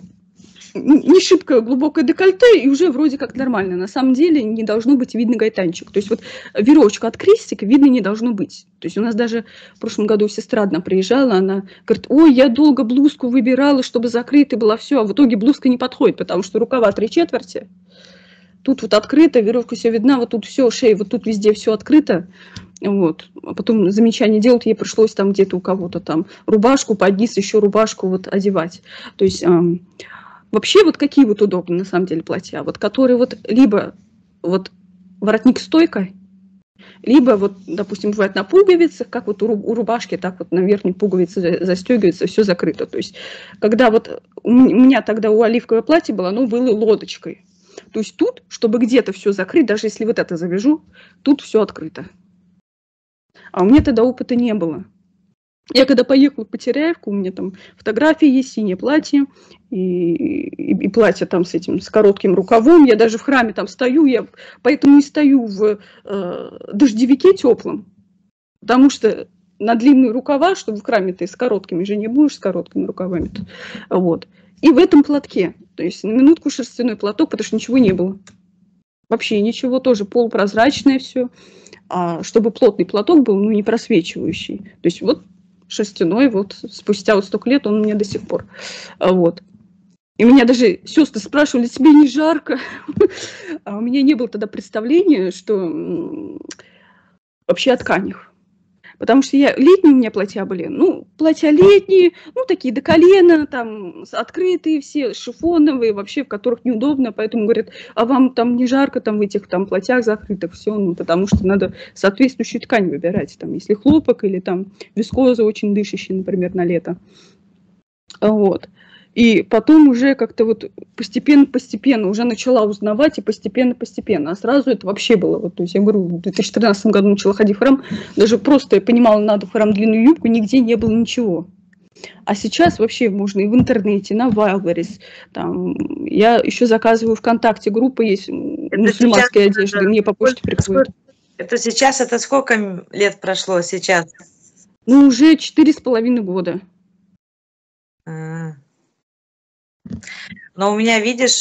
не шибко глубокое декольте, и уже вроде как нормально. На самом деле не должно быть видно гайтанчик. То есть вот веревочку от крестика видно не должно быть. То есть у нас даже в прошлом году сестра одна приезжала, она говорит, ой, я долго блузку выбирала, чтобы закрытой была все, а в итоге блузка не подходит, потому что рукава три четверти. Тут вот открыто, веревка все видна, вот тут все, шея, вот тут везде все открыто. Вот. А потом замечание делают, ей пришлось там где-то у кого-то там рубашку под низ, еще рубашку вот одевать. То есть эм, вообще вот какие вот удобные на самом деле платья, вот которые вот либо вот воротник стойкой, либо вот, допустим, бывает на пуговицах, как вот у рубашки, так вот на верхней пуговице застегивается, все закрыто. То есть когда вот у меня тогда у оливковое платье было, оно было лодочкой. То есть тут, чтобы где-то все закрыть, даже если вот это завяжу, тут все открыто. А у меня тогда опыта не было. Я когда поехала в Потеряевку, у меня там фотографии есть, синее платье, и, и, и платье там с этим, с коротким рукавом. Я даже в храме там стою, я поэтому не стою в э, дождевике теплом, потому что на длинные рукава, чтобы в храме ты с короткими же не будешь, с короткими рукавами. Вот. И в этом платке, то есть на минутку шерстяной платок, потому что ничего не было. Вообще ничего, тоже полупрозрачное все. А чтобы плотный платок был, ну, не просвечивающий. То есть вот шерстяной, вот спустя вот столько лет он у меня до сих пор. Вот. И меня даже сестры спрашивали, тебе не жарко? А у меня не было тогда представления, что вообще о тканях. Потому что я, летние у меня платья были, ну, платья летние, ну, такие до колена, там, открытые все, шифоновые, вообще, в которых неудобно, поэтому говорят, а вам там не жарко, там, в этих, там, платьях закрытых, все, ну, потому что надо соответствующую ткань выбирать, там, если хлопок или, там, вискоза очень дышащий, например, на лето, вот. И потом уже как-то вот постепенно-постепенно уже начала узнавать и постепенно-постепенно. А сразу это вообще было. Вот, то есть я говорю, в две тысячи тринадцатом году начала ходить в храм. Даже просто я понимала, надо в храм длинную юбку, нигде не было ничего. А сейчас вообще можно и в интернете, на Wildberries. Там, я еще заказываю ВКонтакте, группа есть мусульманской одежды, мне по почте приходят. Это сейчас, это сколько лет прошло сейчас? Ну, уже четыре с половиной года. А. Но у меня, видишь,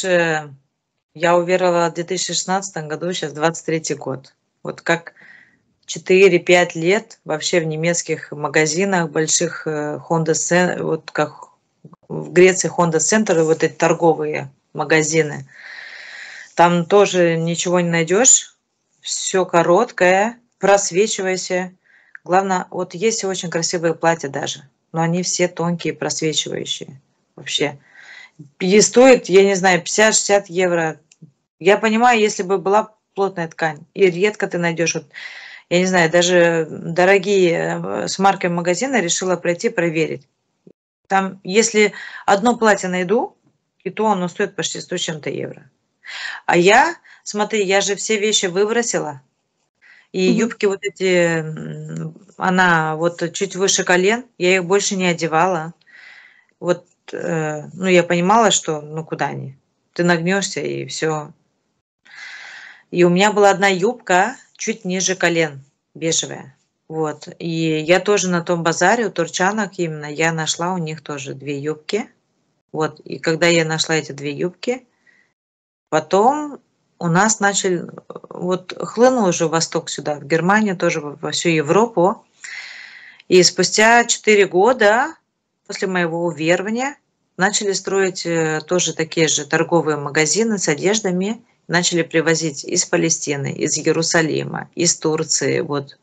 я уверовала в две тысячи шестнадцатом году, сейчас двадцать третий год. Вот как четыре-пять лет вообще в немецких магазинах больших Honda Center, вот как в Греции Honda Center, вот эти торговые магазины, там тоже ничего не найдешь, все короткое, просвечивайся. Главное, вот есть очень красивые платья даже, но они все тонкие, просвечивающие вообще. И стоит, я не знаю, пятьдесят-шестьдесят евро. Я понимаю, если бы была плотная ткань, и редко ты найдешь, вот, я не знаю, даже дорогие с маркой магазина решила пройти, проверить. Там, если одно платье найду, и то оно стоит почти сто с чем-то евро. А я, смотри, я же все вещи выбросила, и mm-hmm. юбки вот эти, она вот чуть выше колен, я их больше не одевала. Вот, ну, я понимала, что, ну, куда они? Ты нагнешься, и все. И у меня была одна юбка чуть ниже колен, бежевая. Вот. И я тоже на том базаре у турчанок именно, я нашла у них тоже две юбки. Вот. И когда я нашла эти две юбки, потом у нас начали, вот хлынул уже Восток сюда, в Германию, тоже во всю Европу. И спустя четыре года после моего уверования начали строить тоже такие же торговые магазины с одеждами, начали привозить из Палестины, из Иерусалима, из Турции, вот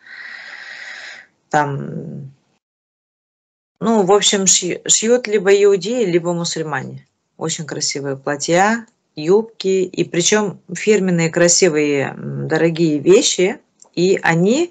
там, ну, в общем, шьют либо иудеи, либо мусульмане. Очень красивые платья, юбки, и причем фирменные, красивые, дорогие вещи, и они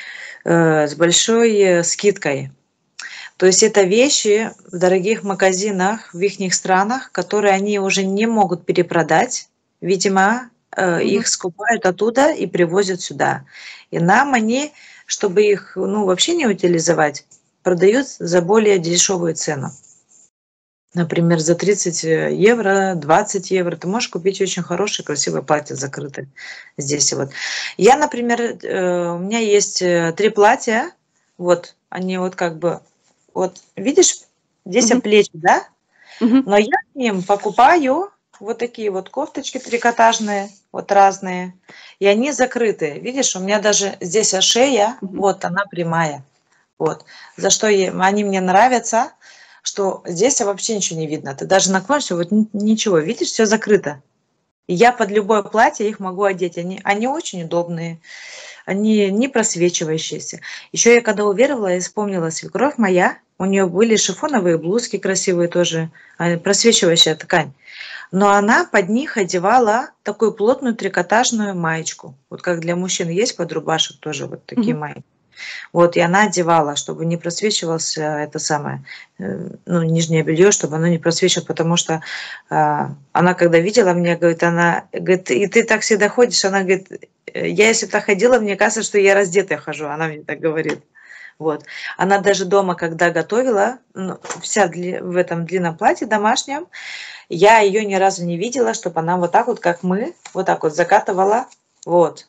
э, с большой скидкой. То есть это вещи в дорогих магазинах в их странах, которые они уже не могут перепродать. Видимо, э, mm-hmm. их скупают оттуда и привозят сюда. И нам они, чтобы их ну, вообще не утилизовать, продают за более дешевую цену. Например, за тридцать евро, двадцать евро ты можешь купить очень хорошее, красивое платье закрытое здесь. Вот. Я, например, э, у меня есть три платья, вот, они вот как бы, вот, видишь, здесь mm-hmm. плечи, да? Mm-hmm. Но я к ним покупаю вот такие вот кофточки трикотажные, вот разные, и они закрытые. Видишь, у меня даже здесь шея, mm-hmm. вот, она прямая. Вот. За что я, они мне нравятся, что здесь вообще ничего не видно. Ты даже наклонишься, вот ничего, видишь, все закрыто. И я под любое платье их могу одеть. Они, они очень удобные, они не просвечивающиеся. Еще я когда уверовала, я вспомнила свекровь моя, у нее были шифоновые блузки красивые тоже, просвечивающая ткань. Но она под них одевала такую плотную трикотажную маечку. Вот как для мужчин есть под рубашек тоже вот такие mm-hmm. маечки. Вот, и она одевала, чтобы не просвечивалось это самое, ну, нижнее белье, чтобы оно не просвечивалось, потому что э, она, когда видела меня, говорит, она, говорит, и ты так всегда ходишь, она говорит, я если так ходила, мне кажется, что я раздетая хожу, она мне так говорит. Вот. Она даже дома, когда готовила, ну, вся дли, в этом длинном платье домашнем, я ее ни разу не видела, чтобы она вот так вот, как мы, вот так вот закатывала, вот.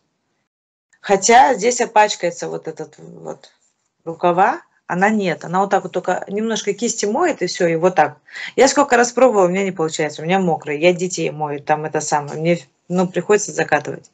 Хотя здесь опачкается вот этот вот рукава, она нет, она вот так вот только немножко кисти моет и все, и вот так. Я сколько раз пробовала, у меня не получается, у меня мокрые, я детей мою, там это самое, мне ну, приходится закатывать.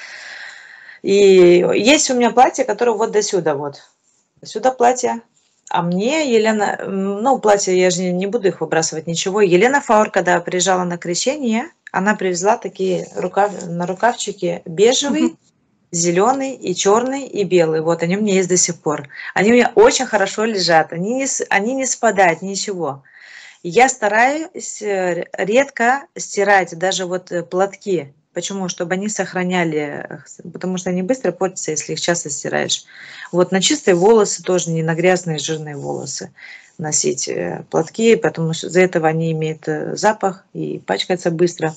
И есть у меня платье, которое вот до сюда, вот, до сюда платье, а мне Елена, ну платье, я же не буду их выбрасывать, ничего. Елена Фаур, когда приезжала на крещение, она привезла такие рукав, на рукавчики бежевый, зеленый и черный и белый. Вот они у меня есть до сих пор. Они у меня очень хорошо лежат. Они не, они не спадают, ничего. Я стараюсь редко стирать даже вот платки. Почему? Чтобы они сохраняли, потому что они быстро портятся, если их часто стираешь. Вот на чистые волосы тоже, не на грязные жирные волосы носить платки, потому что из-за этого они имеют запах и пачкаются быстро.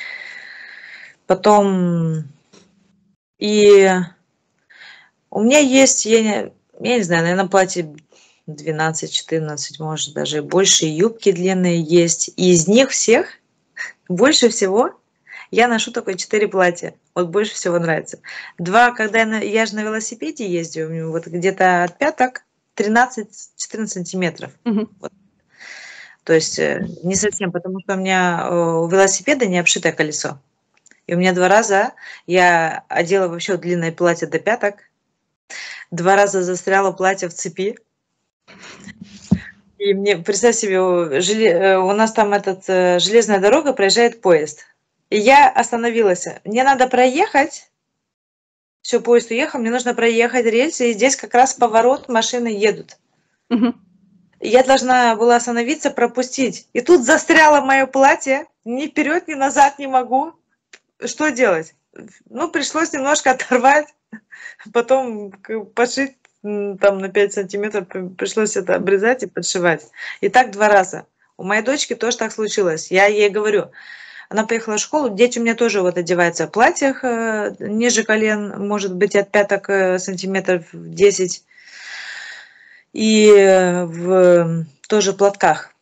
Потом... И у меня есть, я не, я не знаю, наверное, платье двенадцать-четырнадцать, может, даже больше, юбки длинные есть. И из них всех больше всего я ношу только четыре платья. Вот больше всего нравится. Два, когда я, на, я же на велосипеде ездила, вот где-то от пяток тринадцать-четырнадцать сантиметров. Mm-hmm. Вот. То есть не совсем, потому что у меня у велосипеда не обшитое колесо. И у меня два раза я одела вообще длинное платье до пяток, два раза застряла платье в цепи. И мне, представь себе, желе, у нас там этот, железная дорога, проезжает поезд. И я остановилась. Мне надо проехать. Все, поезд уехал, мне нужно проехать рельсы, и здесь как раз поворот, машины едут. Угу. Я должна была остановиться, пропустить. И тут застряло мое платье. Ни вперед, ни назад не могу. Что делать? Ну, пришлось немножко оторвать, потом подшить там на пять сантиметров, пришлось это обрезать и подшивать. И так два раза. У моей дочки тоже так случилось. Я ей говорю, она поехала в школу, дети у меня тоже вот одеваются в платьях ниже колен, может быть, от пяток сантиметров десять, и в тоже в платках.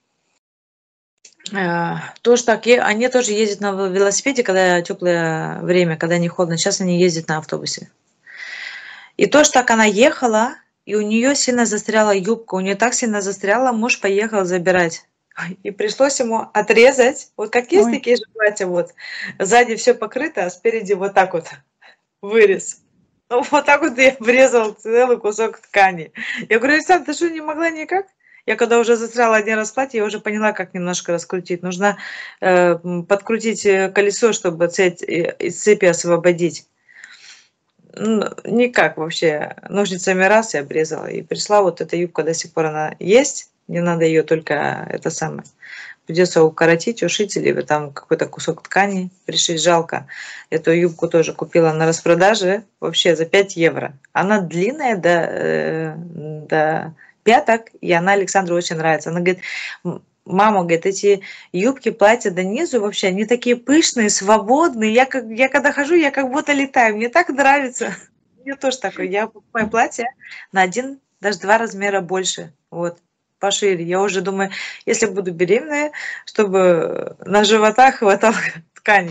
Тоже так, они тоже ездят на велосипеде, когда теплое время, когда не холодно. Сейчас они ездят на автобусе. И тоже так она ехала, и у нее сильно застряла юбка, у нее так сильно застряла, муж поехал забирать. И пришлось ему отрезать, вот как есть Ой. такие же платья, вот, сзади все покрыто, а спереди вот так вот вырез. Ну, вот так вот я врезал целый кусок ткани. Я говорю: Александр, ты что, не могла никак? Я когда уже застряла один раз в платье, я уже поняла, как немножко раскрутить. Нужно э, подкрутить колесо, чтобы цепь, из цепи освободить. Ну, никак вообще. Ножницами раз и обрезала. И пришла вот эта юбка, до сих пор она есть. Не надо ее только, это самое, придется укоротить, ушить или там какой-то кусок ткани пришить. Жалко. Эту юбку тоже купила на распродаже вообще за пять евро. Она длинная до, э, до пяток, и она Александру очень нравится. Она говорит: мама, говорит, эти юбки, платья до низу вообще, они такие пышные, свободные. Я, как, я когда хожу, я как будто летаю. Мне так нравится. Мне тоже такое. Я покупаю платье на один, даже два размера больше. Вот. Пошире. Я уже думаю, если буду беременная, чтобы на животах хватало ткани.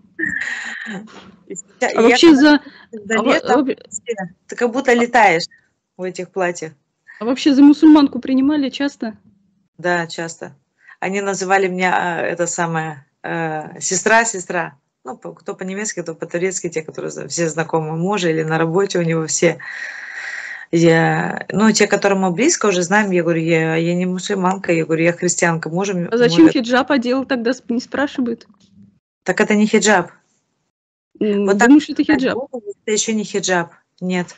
А я вообще за... А летом, ты как будто летаешь в этих платьях. А вообще за мусульманку принимали часто? Да, часто. Они называли меня, это самое, сестра-сестра. Ну, кто по-немецки, кто по-турецки, те, которые все знакомы мужа или на работе у него все. Я, ну, те, которым мы близко уже знаем, я говорю, я, я не мусульманка, я говорю, я христианка. Можем, а зачем может... хиджаб одел, тогда не спрашивают? Так это не хиджаб. Mm, вот думаю, так, что это хиджаб. Это еще не хиджаб, нет.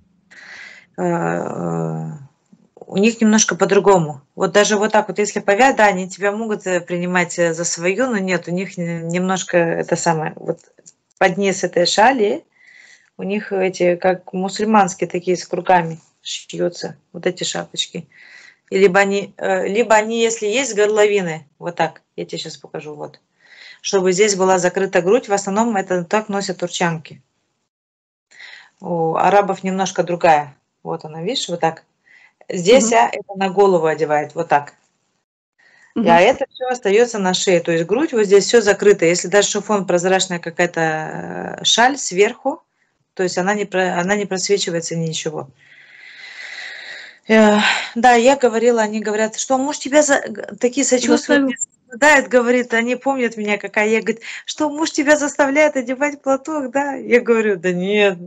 У них немножко по-другому. Вот даже вот так вот, если повят, да, они тебя могут принимать за свою, но нет, у них немножко это самое, вот под низ этой шали, у них эти, как мусульманские такие с кругами шьются, вот эти шапочки. И либо они, либо они, если есть горловины, вот так, я тебе сейчас покажу, вот, чтобы здесь была закрыта грудь, в основном это так носят турчанки. У арабов немножко другая. Вот она, видишь, вот так. Здесь угу. а, это на голову одевает, вот так. Угу. А это все остается на шее. То есть грудь вот здесь все закрыто. Если даже шифон прозрачная какая-то шаль сверху, то есть она не, про, она не просвечивается ничего. Да, я говорила, они говорят, что муж тебя за... такие сочувствуют, да, это говорит, они помнят меня какая. Я говорю, что муж тебя заставляет одевать платок, да? Я говорю, да нет.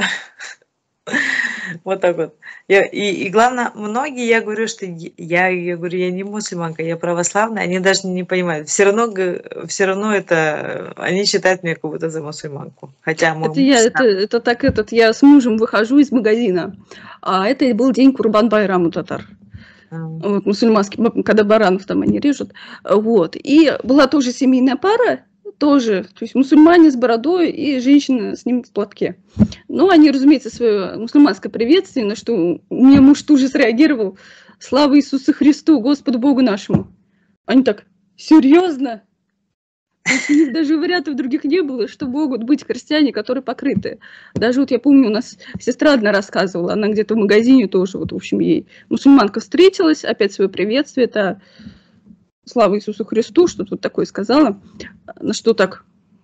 Вот так вот. Я, и, и главное, многие, я говорю, что я, я говорю, я не мусульманка, я православная, они даже не понимают. Все равно, все равно это, они считают меня как будто за мусульманку. Хотя мы... Это я, это, это так этот, я с мужем выхожу из магазина, а это был день Курбан-байрам у татар. Mm. Вот, мусульманский, когда баранов там они режут. Вот. И была тоже семейная пара, тоже, то есть мусульмане с бородой и женщина с ним в платке. Но они, разумеется, свое мусульманское приветствие, на что у меня муж тут же среагировал: слава Иисусу Христу, Господу Богу нашему. Они так, серьезно? То есть у них даже вариантов других не было, что могут быть христиане, которые покрыты. Даже вот я помню, у нас сестра одна рассказывала, она где-то в магазине тоже, вот, в общем, ей мусульманка встретилась, опять свое приветствие, это слава Иисусу Христу, что тут такое сказала, на что так,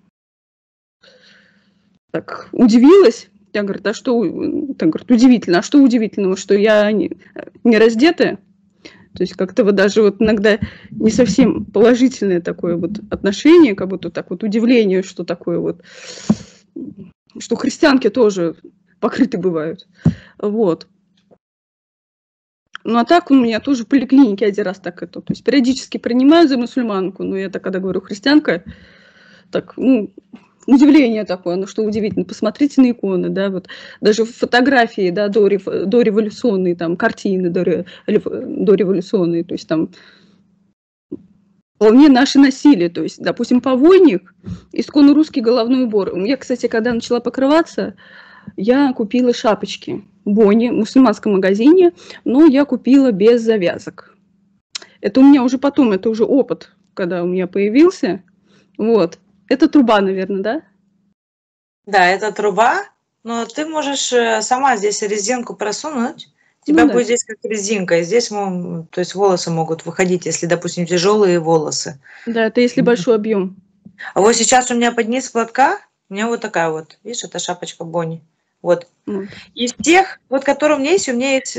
так удивилась. Я говорю, а что, так, говорит, удивительно, а что удивительного, что я не, не раздетая? То есть как-то вот даже вот иногда не совсем положительное такое вот отношение, как будто так вот удивление, что такое вот, что христианки тоже покрыты бывают. Вот. Ну, а так у меня тоже в поликлинике один раз так это, то есть периодически принимаю за мусульманку, но я так, когда говорю христианка, так, ну, удивление такое, ну, что удивительно, посмотрите на иконы, да, вот, даже фотографии, да, дореволюционные, там, картины дореволюционные, то есть там вполне наши носили, то есть, допустим, повойник, исконно русский головной убор. Я, кстати, когда начала покрываться, я купила шапочки Бони в мусульманском магазине, но я купила без завязок. Это у меня уже потом, это уже опыт, когда у меня появился. Вот. Это труба, наверное, да? Да, это труба, но ты можешь сама здесь резинку просунуть. У тебя ну, будет да. здесь как резинка, и здесь, то есть волосы могут выходить, если, допустим, тяжелые волосы. Да, это если большой объем. А вот сейчас у меня под низ платка, у меня вот такая вот, видишь, это шапочка Бони. Вот. Вот. Из тех, вот, которые у меня есть, у меня есть,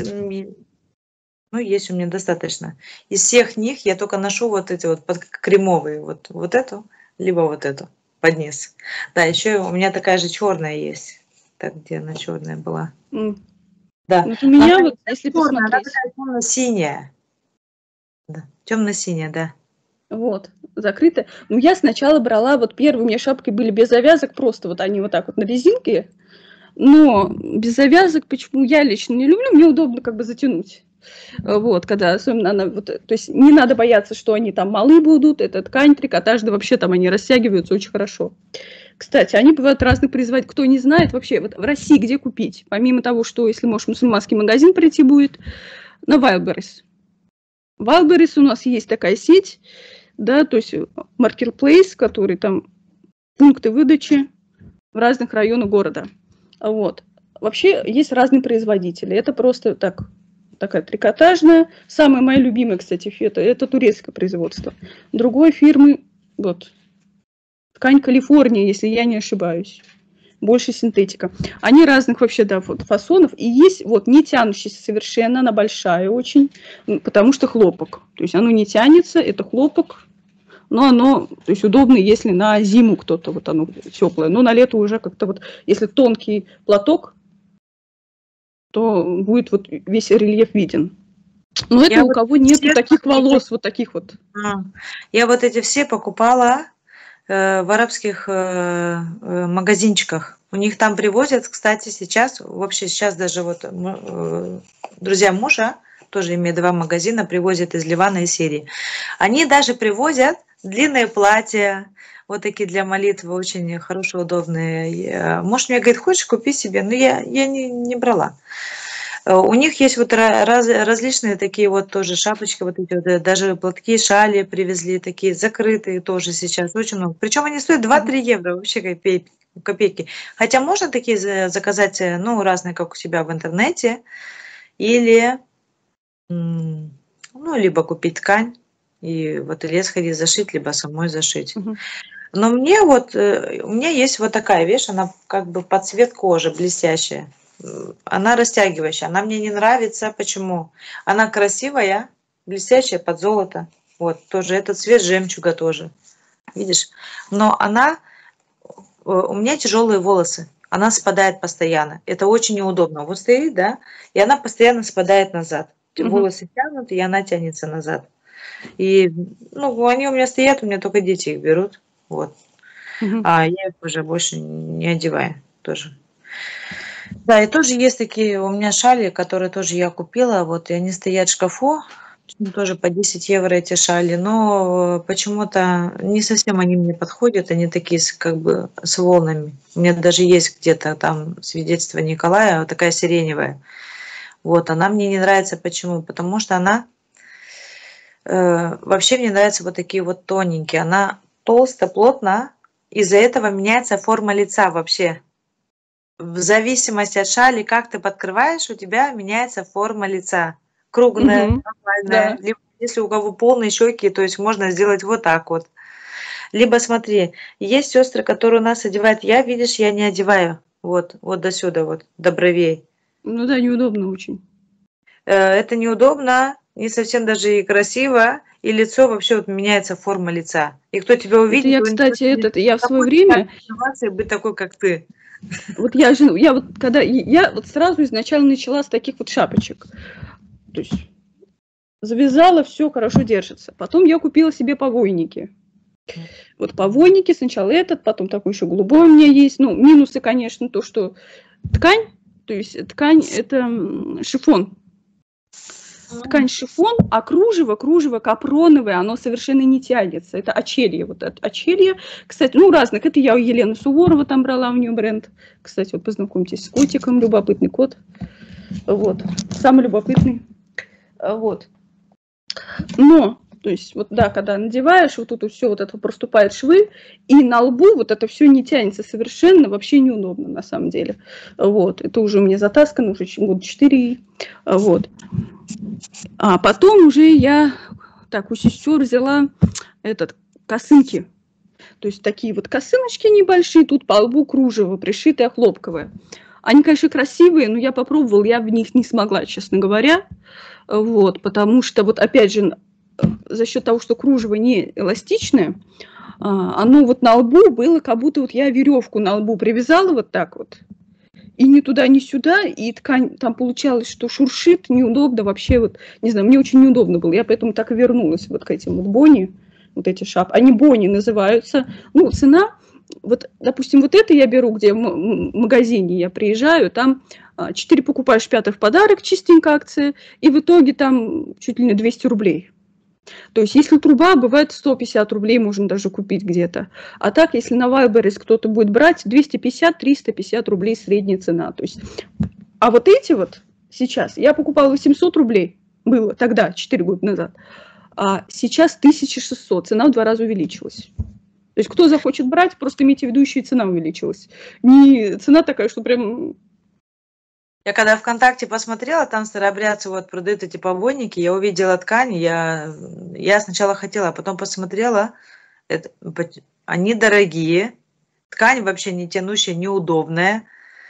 ну, есть у меня достаточно. Из всех них я только ношу вот эти вот под кремовые, вот, вот эту, либо вот эту под низ. Да, еще у меня такая же черная есть. Так, где она черная была? М. Да. Вот у меня вот, если черная, она посмотреть. такая темно-синяя. Да, темно-синяя, да. Вот, закрыто. Ну, я сначала брала, вот первые у меня шапки были без завязок, просто вот они вот так вот на резинке. Но без завязок, почему я лично не люблю, мне удобно как бы затянуть. Вот, когда особенно она, вот, то есть не надо бояться, что они там малы будут, это ткань трикотажная, вообще там они растягиваются очень хорошо. Кстати, они бывают разных производителей, кто не знает вообще, вот в России где купить, помимо того, что если можешь в мусульманский магазин прийти будет, на Wildberries. Wildberries у нас есть такая сеть, да, то есть marketplace, который там пункты выдачи в разных районах города. Вот. Вообще есть разные производители. Это просто так, такая трикотажная. Самая моя любимая, кстати, это, это турецкое производство. Другой фирмы, вот, ткань Калифорния, если я не ошибаюсь. Больше синтетика. Они разных вообще, да, вот, фасонов. И есть вот не тянущаяся совершенно, она большая очень, потому что хлопок. То есть оно не тянется, это хлопок. Но оно, то есть удобно, если на зиму кто-то, вот оно теплое, но на лето уже как-то вот, если тонкий платок, то будет вот весь рельеф виден. Но это Я у вот кого нету все таких смотрите, волос, вот таких вот. Я вот эти все покупала э, в арабских э, э, магазинчиках. У них там привозят, кстати, сейчас, вообще сейчас даже вот э, друзья мужа, тоже имеют два магазина, привозят из Ливана и Сирии. Они даже привозят длинные платья, вот такие для молитвы, очень хорошие, удобные. Муж мне говорит, хочешь купи себе? Но я, я не, не брала. У них есть вот раз, различные такие вот тоже шапочки, вот эти вот, даже платки, шали привезли, такие закрытые тоже сейчас, очень много. Причем они стоят два-три евро, вообще копейки, копейки. Хотя можно такие заказать, ну, разные, как у себя в интернете, или, ну, либо купить ткань и в ателье сходить зашить, либо самой зашить. Угу. Но мне вот, у меня есть вот такая вещь, она как бы под цвет кожи, блестящая. Она растягивающая, она мне не нравится. Почему? Она красивая, блестящая под золото. Вот, тоже этот цвет жемчуга тоже. Видишь? Но она, у меня тяжелые волосы. Она спадает постоянно. Это очень неудобно. Вот стоит, да, и она постоянно спадает назад. Угу. Волосы тянут, и она тянется назад. И, ну, они у меня стоят, у меня только дети их берут. Вот. Угу. А я их уже больше не одеваю тоже. Да, и тоже есть такие у меня шали, которые тоже я купила, вот, и они стоят в шкафу, тоже по десять евро эти шали, но почему-то не совсем они мне подходят, они такие как бы с волнами. У меня даже есть где-то там свидетельство Николая, вот такая сиреневая. Вот, она мне не нравится, почему? Потому что она, э, вообще мне нравятся вот такие вот тоненькие, она толстая, плотная, из-за этого меняется форма лица вообще. В зависимости от шали, как ты подкрываешь, у тебя меняется форма лица. Круглая, угу. нормальная. Да. Либо если у кого полные щеки, то есть можно сделать вот так вот. Либо смотри, есть сестры, которые у нас одевают. Я, видишь, я не одеваю. Вот, вот до сюда, вот, до бровей. Ну да, неудобно очень. Это неудобно, не совсем даже и красиво. И лицо вообще вот меняется форма лица. И кто тебя увидит, это я, кстати, он это, я в свое время... быть такой, как ты. Вот я же, я вот когда, я вот сразу изначально начала с таких вот шапочек. То есть завязала, все хорошо держится. Потом я купила себе повойники. Вот повойники, сначала этот, потом такой еще голубой у меня есть. Ну, минусы, конечно, то, что ткань, то есть ткань это шифон. Ткань шифон, а кружево, кружево капроновое, оно совершенно не тянется. Это очелье. Вот это очелье, кстати, ну, разных. Это я у Елены Суворова там брала, у нее бренд. Кстати, вот познакомьтесь с котиком, любопытный кот. Вот, самый любопытный. Вот. Но, то есть, вот да, когда надеваешь, вот тут все вот это проступает швы, и на лбу вот это все не тянется совершенно, вообще неудобно на самом деле. Вот, это уже у меня затаскано, уже год четыре. Вот. А потом уже я, так, у сестер взяла этот, косынки. То есть такие вот косыночки небольшие, тут по лбу кружево, пришитое хлопковое. Они, конечно, красивые, но я попробовала, я в них не смогла, честно говоря. Вот, потому что, вот опять же, за счет того, что кружево не эластичное, оно вот на лбу было, как будто вот я веревку на лбу привязала вот так вот, и ни туда, ни сюда, и ткань там получалось, что шуршит, неудобно вообще, вот, не знаю, мне очень неудобно было, я поэтому так и вернулась вот к этим вот бони, вот эти шапки, они бони называются, ну, цена, вот, допустим, вот это я беру, где в магазине я приезжаю, там четыре покупаешь, пятый в подарок, чистенькая акция, и в итоге там чуть ли не двести рублей. То есть, если труба, бывает сто пятьдесят рублей можно даже купить где-то. А так, если на Wildberries кто-то будет брать, двести пятьдесят — триста пятьдесят рублей средняя цена. То есть, а вот эти вот сейчас, я покупала восемьсот рублей, было тогда, четыре года назад, а сейчас тысяча шестьсот, цена в два раза увеличилась. То есть, кто захочет брать, просто имейте в виду, еще и цена увеличилась. Не цена такая, что прям... Я когда ВКонтакте посмотрела, там старообрядцы вот продают эти повойники, я увидела ткань, я, я сначала хотела, а потом посмотрела, это, они дорогие, ткань вообще не тянущая, неудобная.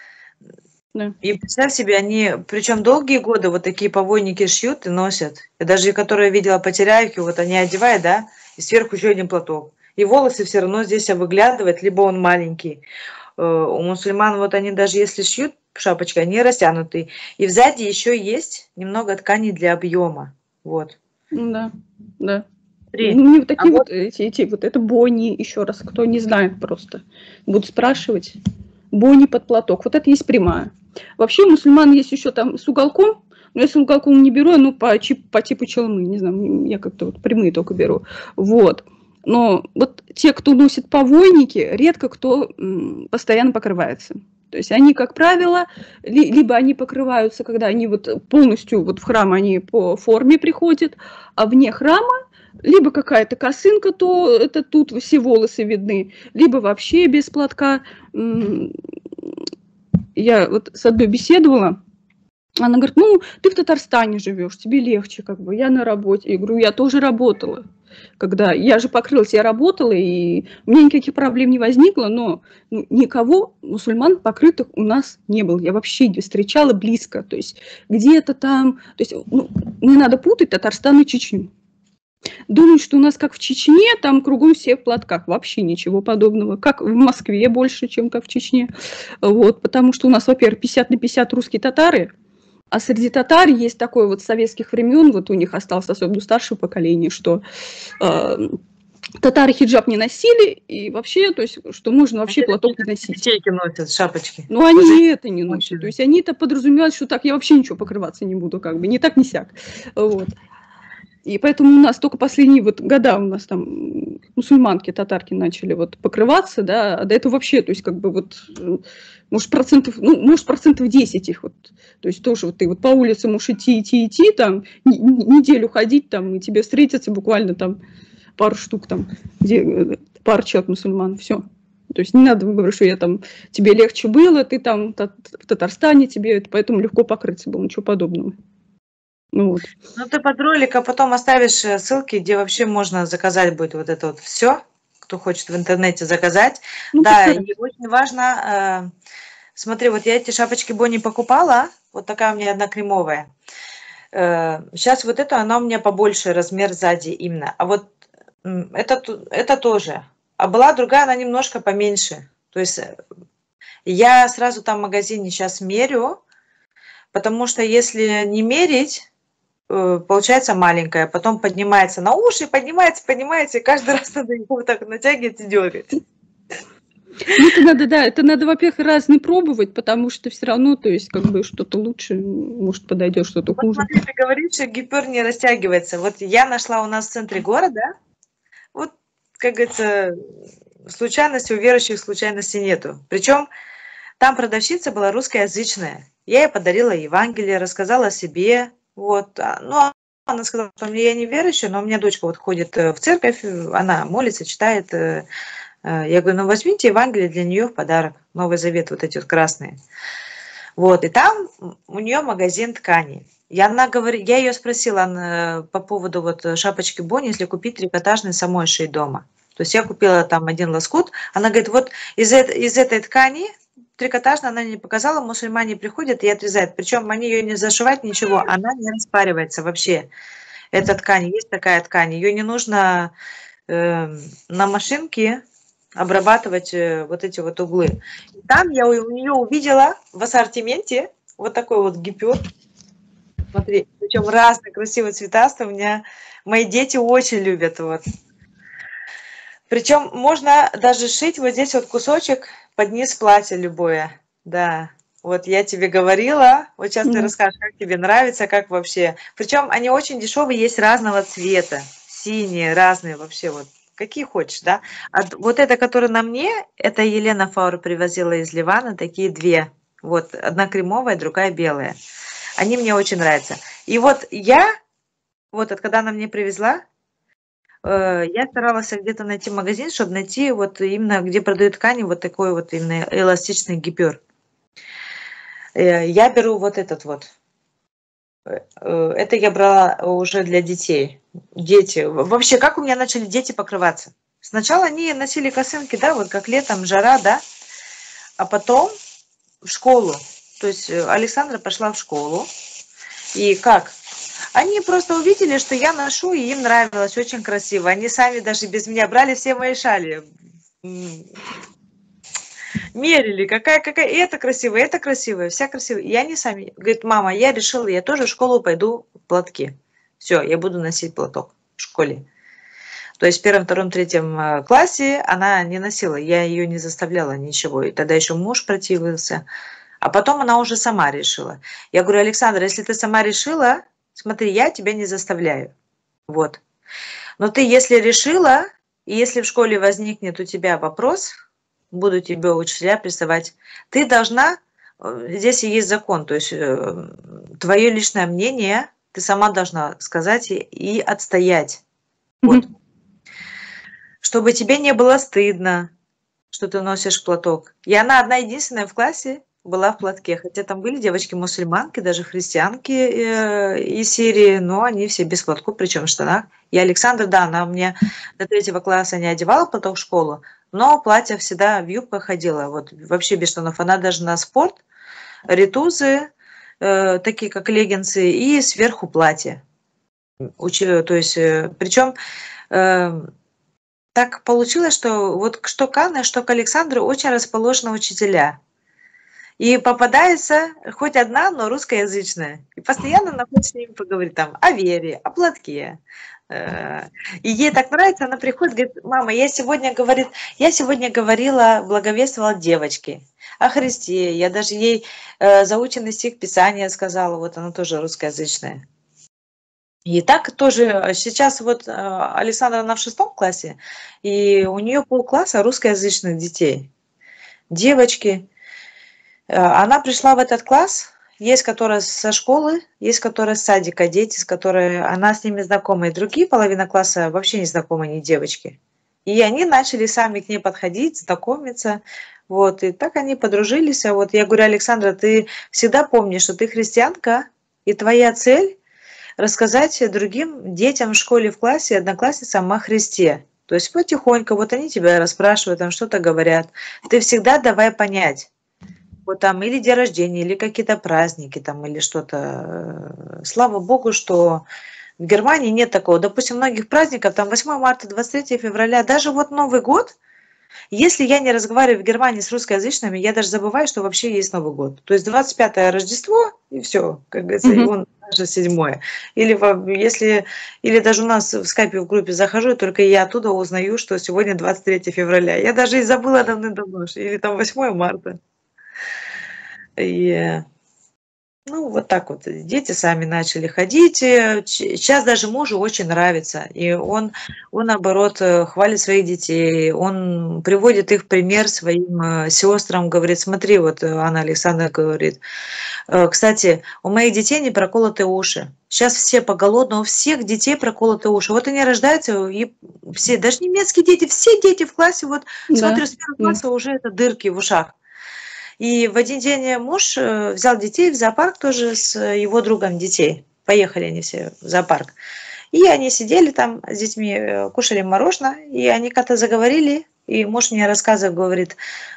Да. И представь себе, они, причем долгие годы вот такие повойники шьют и носят. Я даже, которые видела по Теряевке, вот они одевают, да, и сверху еще один платок. И волосы все равно здесь выглядывают, либо он маленький. У мусульман вот они даже если шьют шапочки, они растянутые. И сзади еще есть немного ткани для объема. Вот. Да, да. Ну, вот такие а вот, вот эти, эти, вот это бони, еще раз, кто не знает просто, будут спрашивать. Бони под платок. Вот это есть прямая. Вообще у мусульман есть еще там с уголком, но я с уголком не беру, ну, по, по типу челмы, не знаю, я как-то вот прямые только беру. Вот. Но вот те, кто носит повойники, редко кто м, постоянно покрывается. То есть они, как правило, ли, либо они покрываются, когда они вот полностью вот в храм они по форме приходят, а вне храма либо какая-то косынка, то это тут все волосы видны, либо вообще без платка. Я вот с одной беседовала, она говорит, ну, ты в Татарстане живешь, тебе легче, как бы, я на работе. Я говорю, я тоже работала. Когда я же покрылась, я работала, и у меня никаких проблем не возникло, но ну, никого мусульман покрытых у нас не было. Я вообще не встречала близко. То есть где-то там, то есть ну, не надо путать Татарстан и Чечню. Думают, что у нас как в Чечне, там кругом все в платках. Вообще ничего подобного. Как в Москве больше, чем как в Чечне. Вот, потому что у нас, во-первых, пятьдесят на пятьдесят русские татары. А среди татар есть такое вот с советских времен, вот у них осталось, особенно у старшего поколения, что э, татары хиджаб не носили, и вообще, то есть, что можно вообще они платок не носить. Печейки носят, шапочки. Ну, они вот и это не носят. То есть, они это подразумевают, что так, я вообще ничего покрываться не буду, как бы, не так, не сяк. Вот. И поэтому у нас только последние вот года у нас там мусульманки, татарки начали вот покрываться, да, а до этого вообще, то есть как бы вот, может процентов, ну, может процентов десять их вот, то есть тоже вот ты вот по улице можешь идти, идти, идти, там, неделю ходить там, и тебе встретятся буквально там пару штук там, где пару человек мусульман, все. То есть не надо говорить, что я там, тебе легче было, ты там в Татарстане, тебе это, поэтому легко покрыться было, ничего подобного. Ну, вот. Ну, ты под ролик, а потом оставишь ссылки, где вообще можно заказать будет вот это вот все, кто хочет в интернете заказать. Ну, да, и очень важно, э, смотри, вот я эти шапочки Бони покупала, вот такая у меня одна кремовая. Э, сейчас вот это, она у меня побольше, размер сзади именно. А вот это, это тоже. А была другая, она немножко поменьше. То есть я сразу там в магазине сейчас мерю, потому что если не мерить, получается маленькая, потом поднимается на уши, поднимается, поднимается, и каждый раз надо его вот так натягивать и дергать. Ну, это надо, да, это надо, во-первых, разные пробовать, потому что все равно, то есть, как бы, что-то лучше, может, подойдет, что-то хуже. Вот, смотри, ты говоришь, что гипер не растягивается. Вот я нашла у нас в центре города, вот, как говорится, случайности у верующих случайности нету. Причем там продавщица была русскоязычная. Я ей подарила Евангелие, рассказала о себе. Вот. Ну, она сказала, что я не верующая, но у меня дочка вот ходит в церковь, она молится, читает. Я говорю, ну возьмите Евангелие для нее в подарок, Новый Завет, вот эти вот красные. Вот, и там у нее магазин тканей. И она говорит, я ее спросила она, по поводу вот шапочки Бони, если купить трикотажный самой шей дома. То есть я купила там один лоскут, она говорит, вот из, из этой ткани трикотажная, она не показала, мусульмане приходят и отрезают. Причем они ее не зашивают, ничего, она не распаривается вообще. Эта ткань, есть такая ткань, ее не нужно э, на машинке обрабатывать э, вот эти вот углы. И там я у, у нее увидела в ассортименте вот такой вот гипюр. Смотри, причем разные красивые цветастые. У меня мои дети очень любят. Вот. Причем можно даже шить вот здесь вот кусочек под низ платья любое. Да, вот я тебе говорила. Вот сейчас ты расскажешь, как тебе нравится, как вообще. Причем они очень дешевые, есть разного цвета. Синие, разные вообще вот. Какие хочешь, да? А вот это, которое на мне, это Елена Фаур привозила из Ливана, такие две. Вот, одна кремовая, другая белая. Они мне очень нравятся. И вот я, вот когда она мне привезла, э, я старалась где-то найти магазин, чтобы найти вот именно, где продают ткани, вот такой вот именно эластичный гипюр. Э, я беру вот этот вот. Э, это я брала уже для детей. Дети. Вообще, как у меня начали дети покрываться? Сначала они носили косынки, да, вот как летом, жара, да, а потом в школу. То есть Александра пошла в школу. И как? Они просто увидели, что я ношу, и им нравилось, очень красиво. Они сами даже без меня брали все мои шали. Мерили, какая, какая, и это красивая, это красивая, вся красивая. И они сами, говорит, мама, я решила, я тоже в школу пойду в платке. Все, я буду носить платок в школе. То есть в первом, втором, третьем классе она не носила, я ее не заставляла ничего. И тогда еще муж противился. А потом она уже сама решила. Я говорю, Александра, если ты сама решила, смотри, я тебя не заставляю. Вот. Но ты, если решила, и если в школе возникнет у тебя вопрос, буду тебе учителя присылать, ты должна, здесь и есть закон, то есть твое личное мнение ты сама должна сказать и, и отстоять. Вот. Чтобы тебе не было стыдно, что ты носишь платок. И она одна единственная в классе была в платке, хотя там были девочки-мусульманки, даже христианки э, из Сирии, но они все без платков, причем в штанах. И Александра, да, она мне до третьего класса не одевала платок в школу, но платье всегда в юбках ходила, вот вообще без штанов. Она даже на спорт, ритузы, э, такие как леггинсы, и сверху платье. Учи, то есть, э, причем э, так получилось, что вот что к Анне, что к Александру очень расположены учителя. И попадается хоть одна, но русскоязычная. И постоянно она хочет с ними поговорить там о вере, о платке. И ей так нравится, она приходит, говорит, мама, я сегодня, говорит, я сегодня говорила, благовествовала девочке о Христе. Я даже ей заученный стих Писания сказала, вот она тоже русскоязычная. И так тоже сейчас вот Александра, она в шестом классе, и у нее полкласса русскоязычных детей. Девочки. Она пришла в этот класс, есть которые со школы, есть которые с садика, дети, с которыми она с ними знакома, и другие половина класса вообще не знакомы, ни девочки. И они начали сами к ней подходить, знакомиться, вот, и так они подружились. А вот я говорю, Александра, ты всегда помни, что ты христианка, и твоя цель рассказать другим детям в школе, в классе, одноклассницам о Христе. То есть потихоньку, вот они тебя расспрашивают, там что-то говорят, ты всегда давай понять. Вот там или день рождения, или какие-то праздники, там, или что-то. Слава Богу, что в Германии нет такого. Допустим, многих праздников, там восьмое марта, двадцать третье февраля, даже вот Новый год, если я не разговариваю в Германии с русскоязычными, я даже забываю, что вообще есть Новый год. То есть двадцать пятое Рождество, и все, как говорится, mm-hmm. и он даже седьмое. Или, если, или даже у нас в скайпе в группе захожу, и только я оттуда узнаю, что сегодня двадцать третье февраля. Я даже и забыла давным-давно, или там восьмое марта. И, ну, вот так вот. Дети сами начали ходить. Сейчас даже мужу очень нравится. И он, он наоборот, хвалит своих детей. Он приводит их в пример своим сестрам. Говорит, смотри, вот Анна Александровна говорит. Кстати, у моих детей не проколоты уши. Сейчас все поголодны, у всех детей проколоты уши. Вот они рождаются, и все, даже немецкие дети, все дети в классе, вот да. Смотрю, с первого класса уже это дырки в ушах. И в один день муж взял детей в зоопарк тоже с его другом детей. Поехали они все в зоопарк. И они сидели там с детьми, кушали мороженое, и они как-то заговорили. И муж мне рассказывает, говорит,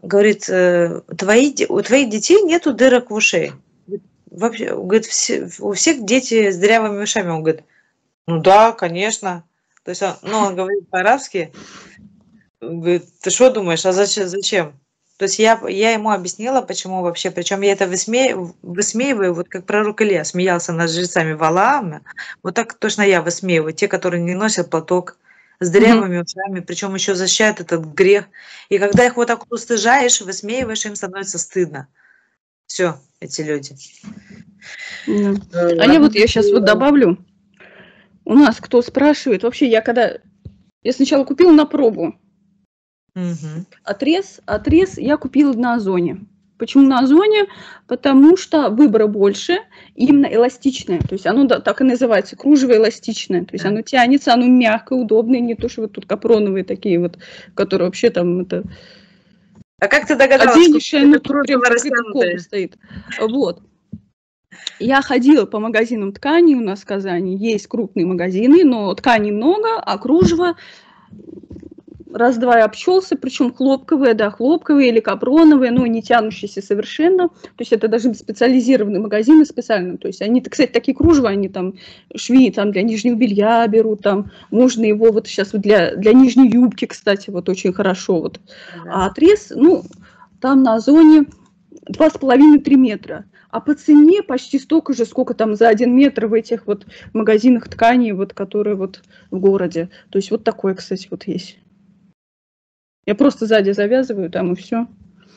говорит, э, твои, де- у твоих детей нету дырок в ушей. Вообще, говорит, все, у всех дети с дырявыми ушами. Он говорит, ну да, конечно. То есть он, ну, он говорит по-арабски. Он говорит, ты что думаешь, а зачем? зачем? То есть я, я ему объяснила, почему вообще. Причем я это высме, высмеиваю, вот как пророк Илья смеялся над жрецами Валаама. Вот так точно я высмеиваю. Те, которые не носят платок, с Мгм. дырявыми ушами, причем еще защищают этот грех. И когда их вот так вот устыжаешь, высмеиваешь, им становится стыдно. Все, эти люди. Да. Э, А я вот, Однажды, я сейчас вот добавлю. У нас кто спрашивает, вообще я когда, я сначала купила на пробу мгм. отрез, отрез я купила на Озоне. Почему на Озоне? Потому что выбора больше, именно эластичное. То есть оно да, так и называется, кружево эластичное. То есть Да. оно тянется, оно мягкое, удобное, не то, что вот тут капроновые такие вот, которые вообще там это А как ты догадалась, оденешь, что и это оно тут прям кружево с открытым колбом растянутое? стоит. Вот. Я ходила по магазинам тканей у нас в Казани. Есть крупные магазины, но тканей много, а кружево раз-два и обчелся, причем хлопковые, да, хлопковые или капроновые, но не тянущиеся совершенно. То есть это даже специализированные магазины специально. То есть они, кстати, такие кружева, они там швеи там для нижнего белья берут, там можно его вот сейчас вот для, для нижней юбки, кстати, вот очень хорошо вот. Да. А отрез, ну, там на Озоне два с половиной-три метра. А по цене почти столько же, сколько там за один метр в этих вот магазинах тканей, вот, которые вот в городе. То есть вот такое, кстати, вот есть. Я просто сзади завязываю там и все.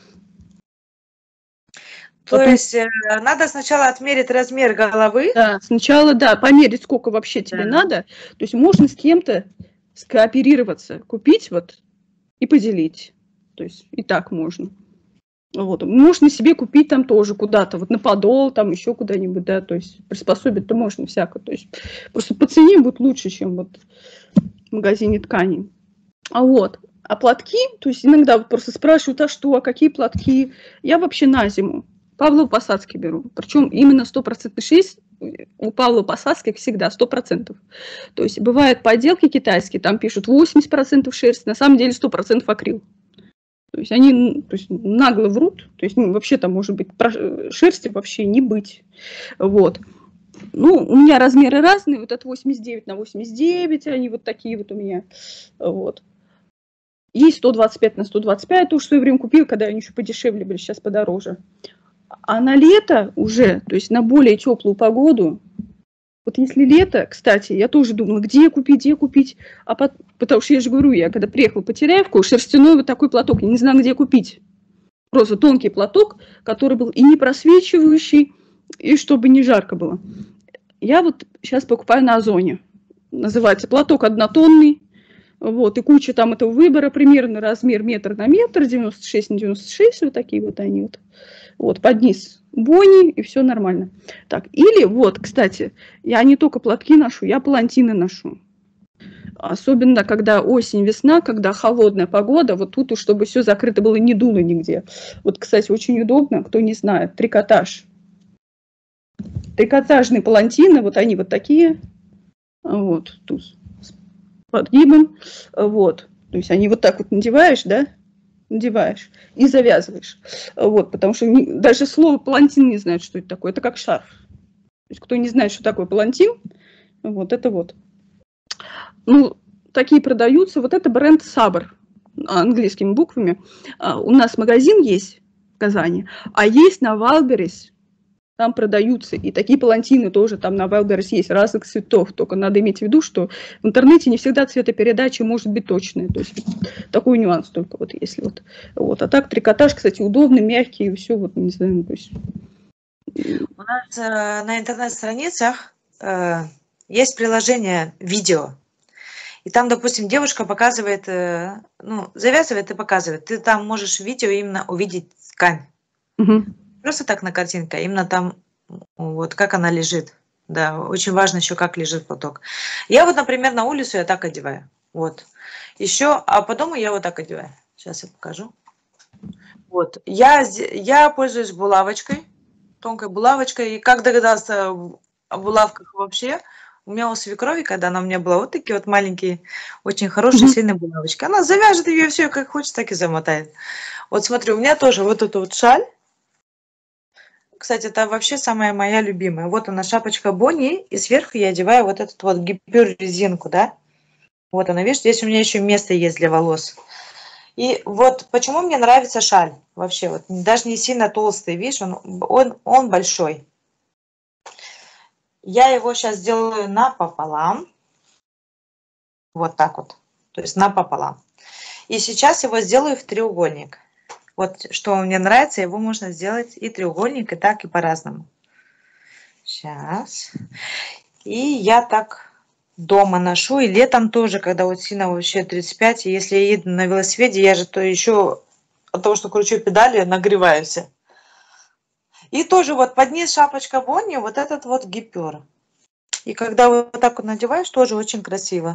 То Потом, есть э, надо сначала отмерить размер головы. да, сначала, да, померить, сколько вообще тебе Да. надо. То есть можно с кем-то скооперироваться, купить вот и поделить. То есть и так можно. Вот. Можно себе купить там тоже куда-то, вот на подол, там еще куда-нибудь, да, то есть приспособить-то можно всяко. То есть просто по цене будет лучше, чем вот в магазине тканей. А вот, а платки, то есть иногда вот просто спрашивают, а что, а какие платки? Я вообще на зиму Павлово-Посадский беру. Причем именно стопроцентный шесть у Павлово-Посадских всегда сто процентов. То есть бывают подделки китайские, там пишут восемьдесят процентов шерсть, на самом деле сто процентов акрил. То есть они то есть, нагло врут, то есть ну, вообще там может быть шерсти вообще не быть. Вот. Ну, у меня размеры разные, вот от восемьдесят девять на восемьдесят девять, они вот такие вот у меня. Вот. Есть сто двадцать пять на сто двадцать пять, то, что я время купила, когда они еще подешевле были, сейчас подороже. А на лето уже, то есть на более теплую погоду, вот если лето, кстати, я тоже думала, где купить, где купить, а под... потому что я же говорю, я когда приехала по Теряевку, шерстяной вот такой платок, я не знала, где купить. Просто тонкий платок, который был и не просвечивающий, и чтобы не жарко было. Я вот сейчас покупаю на Озоне. Называется платок однотонный. Вот, и куча там этого выбора, примерно размер метр на метр, девяносто шесть на девяносто шесть, вот такие вот они вот. Вот, под низ бони, и все нормально. Так, или вот, кстати, я не только платки ношу, я палантины ношу. Особенно, когда осень, весна, когда холодная погода, вот тут, чтобы все закрыто было, не дуло нигде. Вот, кстати, очень удобно, кто не знает, трикотаж. Трикотажные палантины, вот они вот такие, вот, тут с подгибом, вот. То есть они вот так вот надеваешь, да, надеваешь и завязываешь. Вот, потому что не, даже слово палантин не знает, что это такое. Это как шарф. То есть кто не знает, что такое палантин, вот это вот. Ну, такие продаются. Вот это бренд Сабр английскими буквами. А, у нас магазин есть в Казани, а есть на Вайлдберрис. Там продаются. И такие палантины тоже там на Wildberries есть разных цветов. Только надо иметь в виду, что в интернете не всегда цветопередача может быть точная. То есть такой нюанс только вот если вот. Вот. А так трикотаж, кстати, удобный, мягкий и все. Вот, не знаю, то есть... У нас э, на интернет-страницах э, есть приложение видео. И там, допустим, девушка показывает, э, ну, завязывает и показывает. Ты там можешь в видео именно увидеть ткань. Угу. Просто так на картинке, а именно там, вот как она лежит. Да, очень важно еще, как лежит платок. Я вот, например, на улицу я так одеваю. Вот. Еще, а по дому я вот так одеваю. Сейчас я покажу. Вот. Я, я пользуюсь булавочкой, тонкой булавочкой. И как догадаться о булавках вообще? У меня у свекрови, когда она у меня была, вот такие вот маленькие, очень хорошие, сильные булавочки. Она завяжет ее все, как хочет, так и замотает. Вот смотри, у меня тоже вот эта вот шаль. Кстати, это вообще самая моя любимая. Вот она, шапочка Бонни, и сверху я одеваю вот этот вот гипюр резинку, да. Вот она, видишь, здесь у меня еще место есть для волос. И вот почему мне нравится шаль вообще, вот даже не сильно толстый, видишь, он, он, он большой. Я его сейчас сделаю напополам, вот так вот, то есть напополам. И сейчас его сделаю в треугольник. Вот что мне нравится, его можно сделать и треугольник, и так, и по-разному. Сейчас. И я так дома ношу, и летом тоже, когда вот сильно вообще тридцать пять, и если я еду на велосипеде, я же то еще от того, что кручу педали, нагреваюсь. И тоже вот под низ шапочка Бонни, вот этот вот гипюр. И когда вот так вот надеваешь, тоже очень красиво.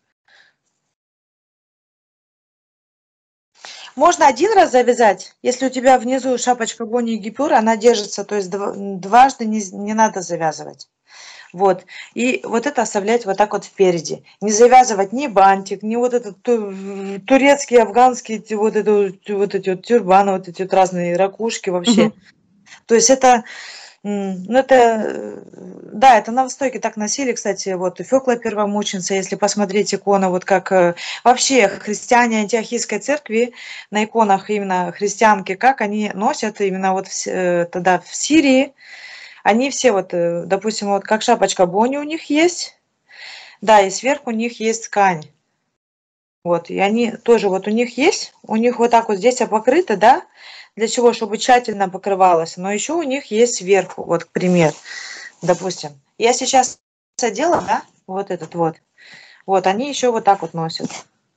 Можно один раз завязать, если у тебя внизу шапочка Бонни и гипюр, она держится, то есть дважды не, не надо завязывать. Вот. И вот это оставлять вот так вот впереди. Не завязывать ни бантик, ни вот этот турецкий, афганский, вот, это, вот эти вот тюрбаны, вот эти вот разные ракушки вообще. Угу. То есть это, ну это, да, это на Востоке так носили, кстати, вот Фёкла Первомученица, если посмотреть икону, вот как вообще христиане Антиохийской церкви на иконах именно христианки, как они носят именно вот в, тогда в Сирии. Они все вот, допустим, вот как шапочка Бонни у них есть, да, и сверху у них есть ткань. Вот, и они тоже вот у них есть, у них вот так вот здесь покрыто, да, для чего, чтобы тщательно покрывалось, но еще у них есть сверху, вот, к примеру, допустим. Я сейчас одела, да, вот этот вот, вот, они еще вот так вот носят.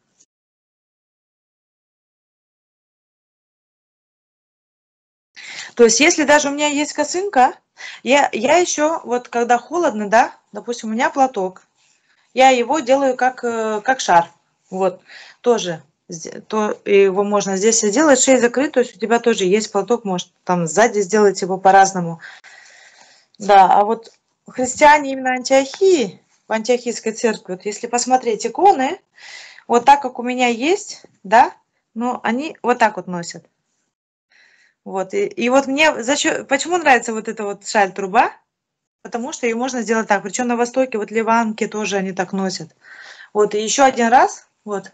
То есть, если даже у меня есть косынка, я, я еще, вот когда холодно, да, допустим, у меня платок, я его делаю как, как шар, вот, тоже, то его можно здесь сделать, шея закрыта, то есть у тебя тоже есть платок, может там сзади сделать его по-разному. Да, а вот христиане именно Антиохии, в Антиохийской церкви, вот если посмотреть иконы, вот так как у меня есть, да, ну, они вот так вот носят. Вот, и, и вот мне, за счет, почему нравится вот эта вот шаль-труба? Потому что ее можно сделать так, причем на Востоке, вот ливанки тоже они так носят. Вот, и еще один раз, вот,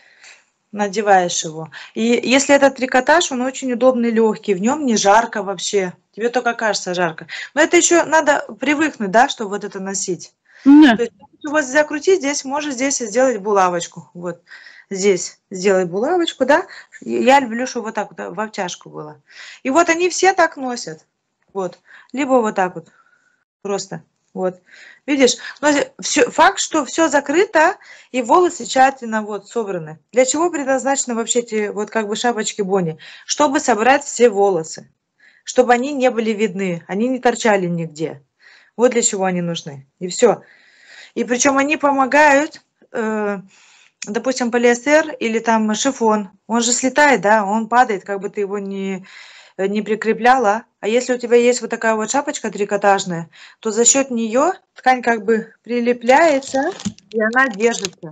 надеваешь его. И если это трикотаж, он очень удобный, легкий, в нем не жарко вообще. Тебе только кажется жарко. Но это еще надо привыкнуть, да, чтобы вот это носить. Mm-hmm. То есть, вот закрутить здесь, можешь здесь сделать булавочку. Вот здесь сделать булавочку, да. Я люблю, чтобы вот так вот в обтяжку было. И вот они все так носят. Вот. Либо вот так вот. Просто. Вот. Видишь, но все, факт, что все закрыто, и волосы тщательно вот собраны. Для чего предназначены вообще эти вот как бы шапочки Бонни? Чтобы собрать все волосы. Чтобы они не были видны, они не торчали нигде. Вот для чего они нужны. И все. И причем они помогают, э, допустим, полиэстер или там шифон. Он же слетает, да, он падает, как бы ты его не... не прикрепляла, а если у тебя есть вот такая вот шапочка трикотажная, то за счет нее ткань как бы прилепляется, и она держится.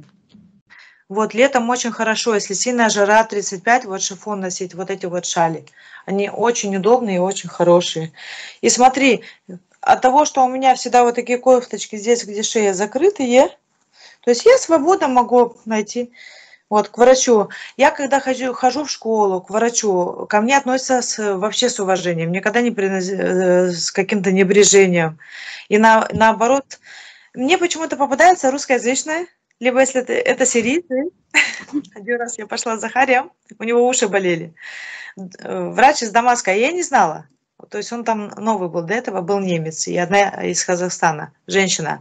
Вот, летом очень хорошо, если сильная жара тридцать пять, вот шифон носить, вот эти вот шали. Они очень удобные и очень хорошие. И смотри, от того, что у меня всегда вот такие кофточки здесь, где шея закрытые, то есть я свободно могу найти... Вот, к врачу. Я когда хожу, хожу в школу, к врачу, ко мне относятся с, вообще с уважением, никогда не приноз... с каким-то небрежением. И на, наоборот, мне почему-то попадается русскоязычная, либо если это, это сирийцы. Один раз я пошла с Захарием, у него уши болели. Врач из Дамаска, я не знала. То есть он там новый был, до этого был немец, и одна из Казахстана, женщина.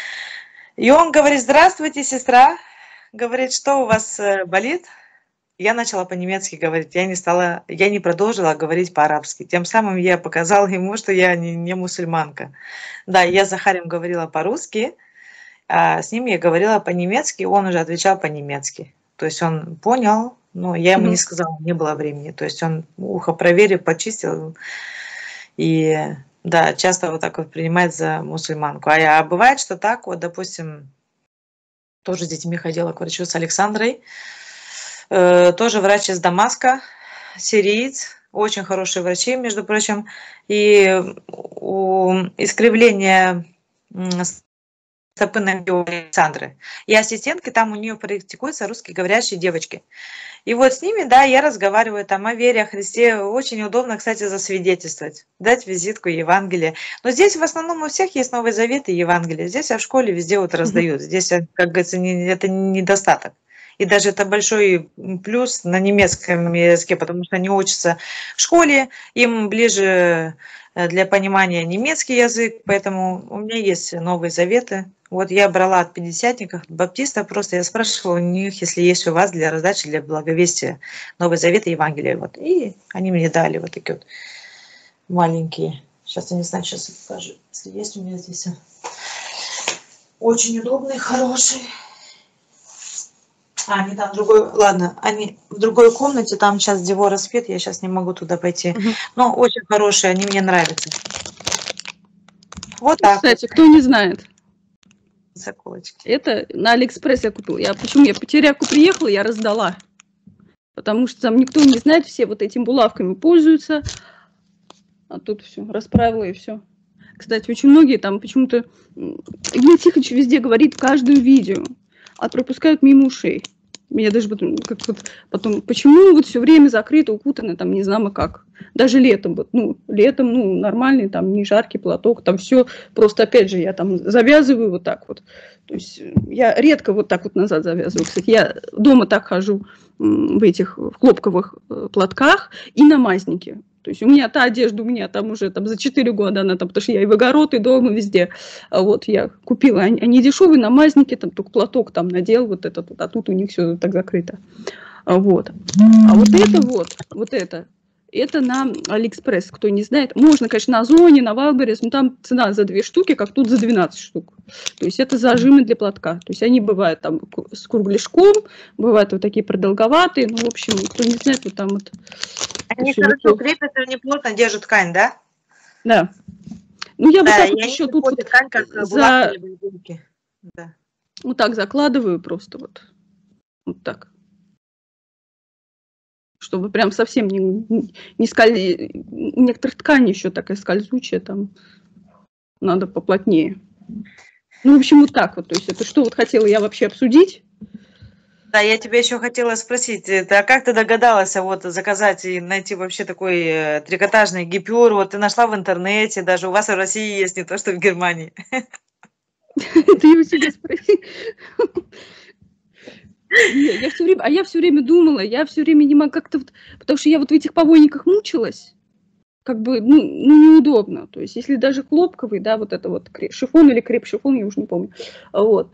И он говорит: здравствуйте, сестра. Говорит, что у вас болит? Я начала по-немецки говорить. Я не стала, я не продолжила говорить по-арабски. Тем самым я показала ему, что я не, не мусульманка. Да, я с Захарем говорила по-русски, а с ним я говорила по-немецки, он уже отвечал по-немецки. То есть он понял, но я ему mm-hmm. не сказала, не было времени. То есть он ухо проверил, почистил. И да, часто вот так вот принимает за мусульманку. А, я, а бывает, что так, вот, допустим, тоже с детьми ходила к врачу с Александрой, э, тоже врач из Дамаска, сириец, очень хорошие врачи, между прочим, и у искривления стопы ноги у Александры. И ассистентки там у нее практикуются русскоговорящие девочки. И вот с ними, да, я разговариваю там о вере, о Христе. Очень удобно, кстати, засвидетельствовать, дать визитку Евангелия. Но здесь в основном у всех есть Новый Завет и Евангелие. Здесь а в школе везде вот раздают. Здесь, как говорится, не, это не недостаток. И даже это большой плюс на немецком языке, потому что они учатся в школе, им ближе для понимания немецкий язык, поэтому у меня есть Новые Заветы. Вот я брала от пятидесятников, от баптистов, просто я спрашивала у них, если есть у вас для раздачи, для благовестия Новый Завет и Евангелие. Вот. И они мне дали вот такие вот маленькие. Сейчас я не знаю, сейчас я покажу, если есть у меня здесь. Очень удобный, хороший. А, они там в другой, ладно, они в другой комнате, там сейчас Девора спит, я сейчас не могу туда пойти. Угу. Но очень хорошие, они мне нравятся. Вот так. Кстати, кто не знает. Заколочки. Это на Алиэкспресс я купила. Я, почему я по Теряку приехала, я раздала. Потому что там никто не знает, все вот этими булавками пользуются. А тут все, расправила и все. Кстати, очень многие там почему-то... Игнат Тихонович везде говорит в каждом видео, а пропускают мимо ушей. Меня даже потом, как вот, потом, почему вот все время закрыто, укутано, там, не знамо как. Даже летом, вот, ну, летом, ну, нормальный, там, не жаркий платок, там все, просто, опять же, я там завязываю вот так вот. То есть я редко вот так вот назад завязываю. Кстати, я дома так хожу в этих в хлопковых платках и намазнике. То есть у меня та одежда, у меня там уже там, за четыре года, она там, потому что я и в огород, и дома, везде. А вот я купила, они дешевые намазники, там только платок там надел, вот этот, а тут у них все так закрыто. А вот. А вот это вот, вот это, это на Алиэкспресс, кто не знает. Можно, конечно, на Озоне, на Вайлдберрис, но там цена за две штуки, как тут за двенадцать штук. То есть это зажимы для платка. То есть они бывают там с кругляшком, бывают вот такие продолговатые. Ну, в общем, кто не знает, вот там вот... Они хорошо крепятся, они плотно держат ткань, да? Да. Ну, я да, вот так вот еще тут вот ткань, как за... да. Вот так закладываю просто вот. Вот так. Чтобы прям совсем не, не скользить. У некоторых тканей еще такая скользучая, там надо поплотнее. Ну, в общем, вот так вот. То есть это что вот хотела я вообще обсудить. Да, я тебя еще хотела спросить, а как ты догадалась вот заказать и найти вообще такой трикотажный гипюр? Вот ты нашла в интернете, даже у вас в России есть, не то что в Германии. Это я у себя спросила. Я все время, а я все время думала, я все время не могла как-то, потому что я вот в этих повойниках мучилась, как бы, ну, ну, неудобно. То есть, если даже хлопковый, да, вот это вот шифон или креп-шифон, я уже не помню, вот.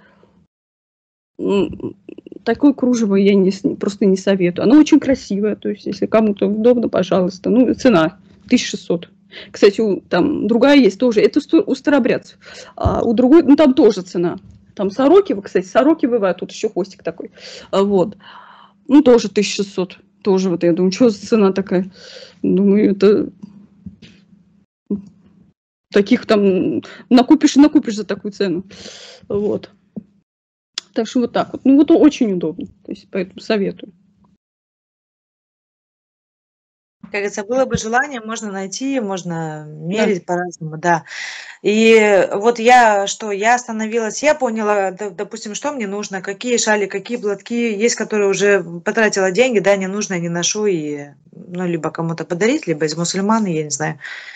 Такое кружево я не, просто не советую. Оно очень красивое, то есть, если кому-то удобно, пожалуйста. Ну, цена тысяча шестьсот. Кстати, у, там другая есть тоже, это у старобрядцев. А у другой, ну, там тоже цена. Там сороки, кстати, сороки бывают, тут еще хвостик такой. Вот. Ну, тоже тысяча шестьсот. Тоже вот я думаю, что за цена такая? Думаю, это... Таких там накупишь и накупишь за такую цену. Вот. Так что вот так вот. Ну, вот очень удобно. То есть, поэтому советую. Как говорится, было бы желание, можно найти, можно мерить да. по-разному, да. И вот я, что, я остановилась, я поняла, допустим, что мне нужно, какие шали, какие платки, есть, которые уже потратила деньги, да, не нужно, не ношу, и, ну, либо кому-то подарить, либо из мусульман, я не знаю.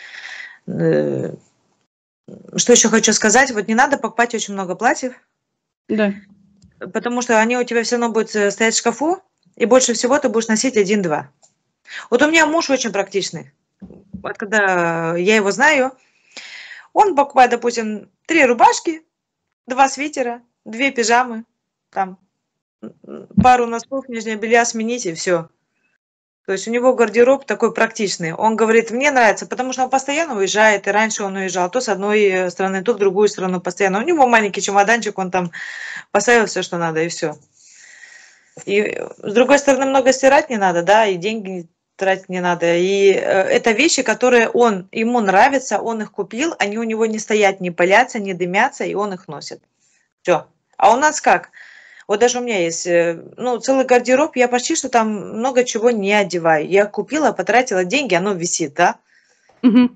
Что еще хочу сказать, вот не надо покупать очень много платьев. Да. Потому что они у тебя все равно будут стоять в шкафу, и больше всего ты будешь носить один-два. Вот у меня муж очень практичный. Вот когда я его знаю, он покупает, допустим, три рубашки, два свитера, две пижамы, там, пару носков, нижнего белья сменить, и все. То есть у него гардероб такой практичный. Он говорит, мне нравится, потому что он постоянно уезжает, и раньше он уезжал то с одной стороны, то в другую сторону постоянно. У него маленький чемоданчик, он там поставил все, что надо, и все. И с другой стороны, много стирать не надо, да, и деньги тратить не надо. И э, это вещи, которые он, ему нравятся, он их купил, они у него не стоят, не пылятся, не дымятся, и он их носит. Все. А у нас как? Вот даже у меня есть, э, ну, целый гардероб, я почти что там много чего не одеваю. Я купила, потратила деньги, оно висит, да? Мгм.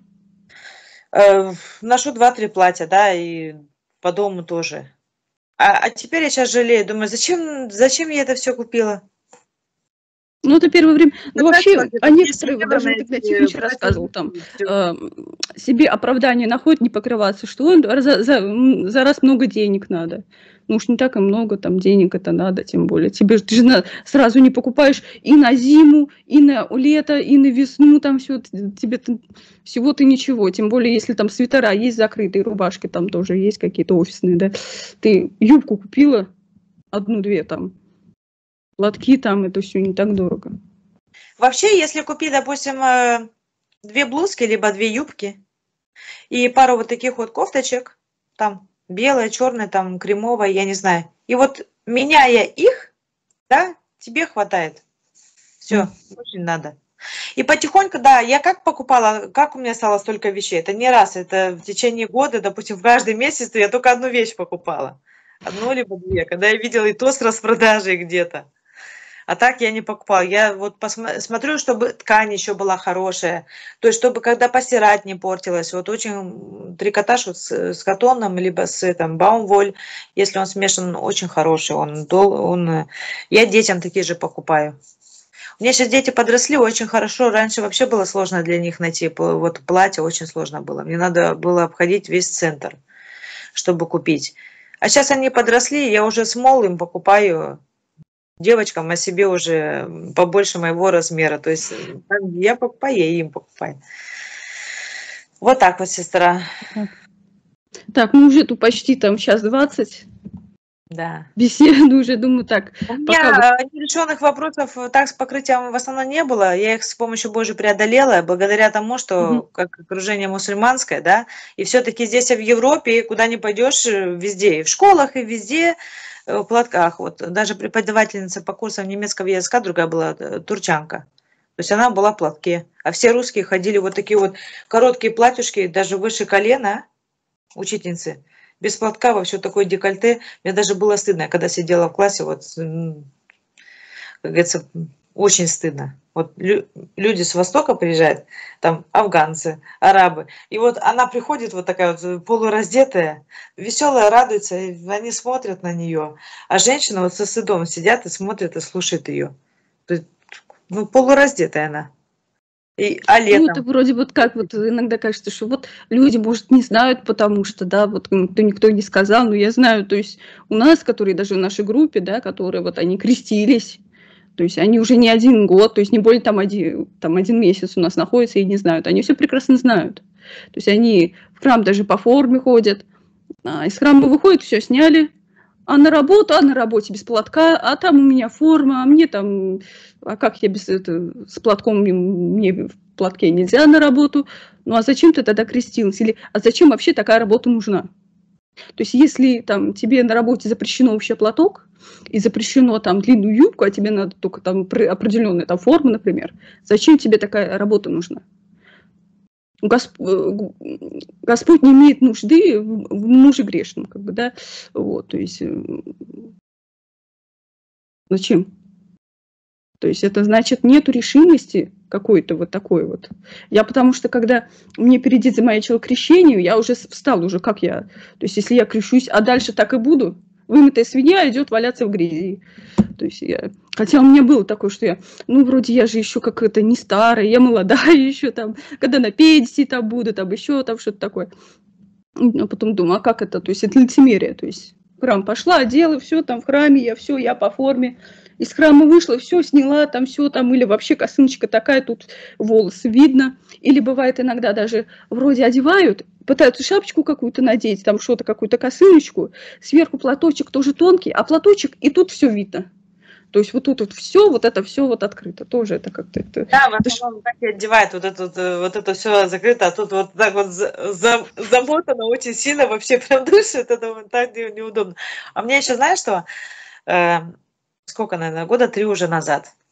Э, ношу два-три платья, да, и по дому тоже. А, а теперь я сейчас жалею, думаю, зачем, зачем я это все купила? Ну, это первое время. Ну, вообще, Потратила где-то а десять некоторые, вот евро даже на вот эти Игнатьевич платья, рассказывал, там, и всё. э, себе оправдание находит, не покрываться, что он за, за, м, за раз много денег надо. Ну уж не так и много там денег это надо, тем более. Тебе ж- ты же на- сразу не покупаешь и на зиму, и на лето, и на весну, там все, тебе т- всего-то ничего. Тем более, если там свитера есть закрытые, рубашки там тоже есть какие-то офисные, да. Ты юбку купила, одну-две там, платки там, это все не так дорого. Вообще, если купить, допустим, э, две блузки, либо две юбки и пару вот таких вот кофточек, там белая, черная, там кремовая, я не знаю. И вот меняя их, да, тебе хватает. Все, больше не надо. И потихоньку, да, я как покупала, как у меня стало столько вещей? Это не раз, это в течение года, допустим, в каждый месяц я только одну вещь покупала. Одну либо две, когда я видела и то с распродажей где-то. А так я не покупала. Я вот посма- смотрю, чтобы ткань еще была хорошая. То есть, чтобы когда постирать не портилось. Вот очень м, трикотаж вот с, с катоном, либо с там, баумволь, если он смешан, очень хороший. Он, дол- он, э, я детям такие же покупаю. У меня сейчас дети подросли очень хорошо. Раньше вообще было сложно для них найти. п- Вот платье очень сложно было. Мне надо было обходить весь центр, чтобы купить. А сейчас они подросли, я уже смол им покупаю девочкам, а себе уже побольше моего размера. То есть э, там я покупаю, я им покупаю. Вот так вот, сестра. Так, так, мы уже тут почти там час двадцать Да. беседы уже, думаю, так, У пока вот. меня э, нерешенных вопросов э, так с покрытием в основном не было. Я их с помощью Божьей преодолела, благодаря тому, Мгм. что как окружение мусульманское, да, и все-таки здесь в Европе, куда ни пойдешь, э, везде, и в школах, и везде э, в платках. Вот даже преподавательница по курсам немецкого языка, другая была э, турчанка. То есть она была в платке. А все русские ходили вот такие вот короткие платьюшки, даже выше колена, учительницы. Без платка во все такое декольте. Мне даже было стыдно, я когда сидела в классе, вот, м, как говорится, очень стыдно. Вот лю- люди с Востока приезжают, там афганцы, арабы. И вот она приходит вот такая вот э, полураздетая, веселая, радуется, и они смотрят на нее. А женщины вот со стыдом сидят и смотрят и слушают ее. То есть, ну, полураздетая она. И, а Ну, это летом? вроде вот как вот иногда кажется, что вот люди, может, не знают, потому что, да, вот м, то никто не сказал, но я знаю, то есть у нас, которые даже в нашей группе, да, которые вот они крестились, то есть они уже не один год, то есть не более там один, там один месяц у нас находятся и не знают, они все прекрасно знают. То есть они в храм даже по форме ходят, а, из храма выходят, все сняли, а на работу, а на работе без платка, а там у меня форма, а мне там, а как я без это, с платком, мне в платке нельзя на работу, ну а зачем ты тогда крестилась? Или, а зачем вообще такая работа нужна? То есть если там тебе на работе запрещено вообще платок, и запрещено там длинную юбку, а тебе надо только там определенная там форма, например, зачем тебе такая работа нужна? Госп... э, Господь не имеет нужды в в муже грешном, как бы, да, вот, то есть э, зачем? То есть это значит, нету решимости какой-то вот такой вот. Я потому что, когда мне перед этим замаячило крещению, я уже встала уже, как я. То есть если я крещусь, а дальше так и буду, вымытая свинья идет валяться в грязи. То есть я... Хотя у меня было такое, что я, ну, вроде я же еще как-то не старая, я молодая еще там, когда на пенсии там буду, там еще там что-то такое. А потом думаю, а как это? То есть это лицемерие. То есть в храм пошла, одела, все там в храме, я все, я по форме. Из храма вышла, все сняла, там все там, или вообще косыночка такая, тут волосы видно. Или бывает иногда даже вроде одевают, пытаются шапочку какую-то надеть, там что-то, какую-то косыночку, сверху платочек тоже тонкий, а платочек, и тут все видно. То есть вот тут вот все, вот это все вот открыто. Тоже это как-то... Это, Да, в это ж- основном так и одевают, вот это, вот, э, вот это все закрыто, а тут вот так вот за- за- замотано очень сильно, вообще прям дышит, это вот так не- неудобно. А мне еще, знаешь что, Э, сколько, наверное, года три уже назад,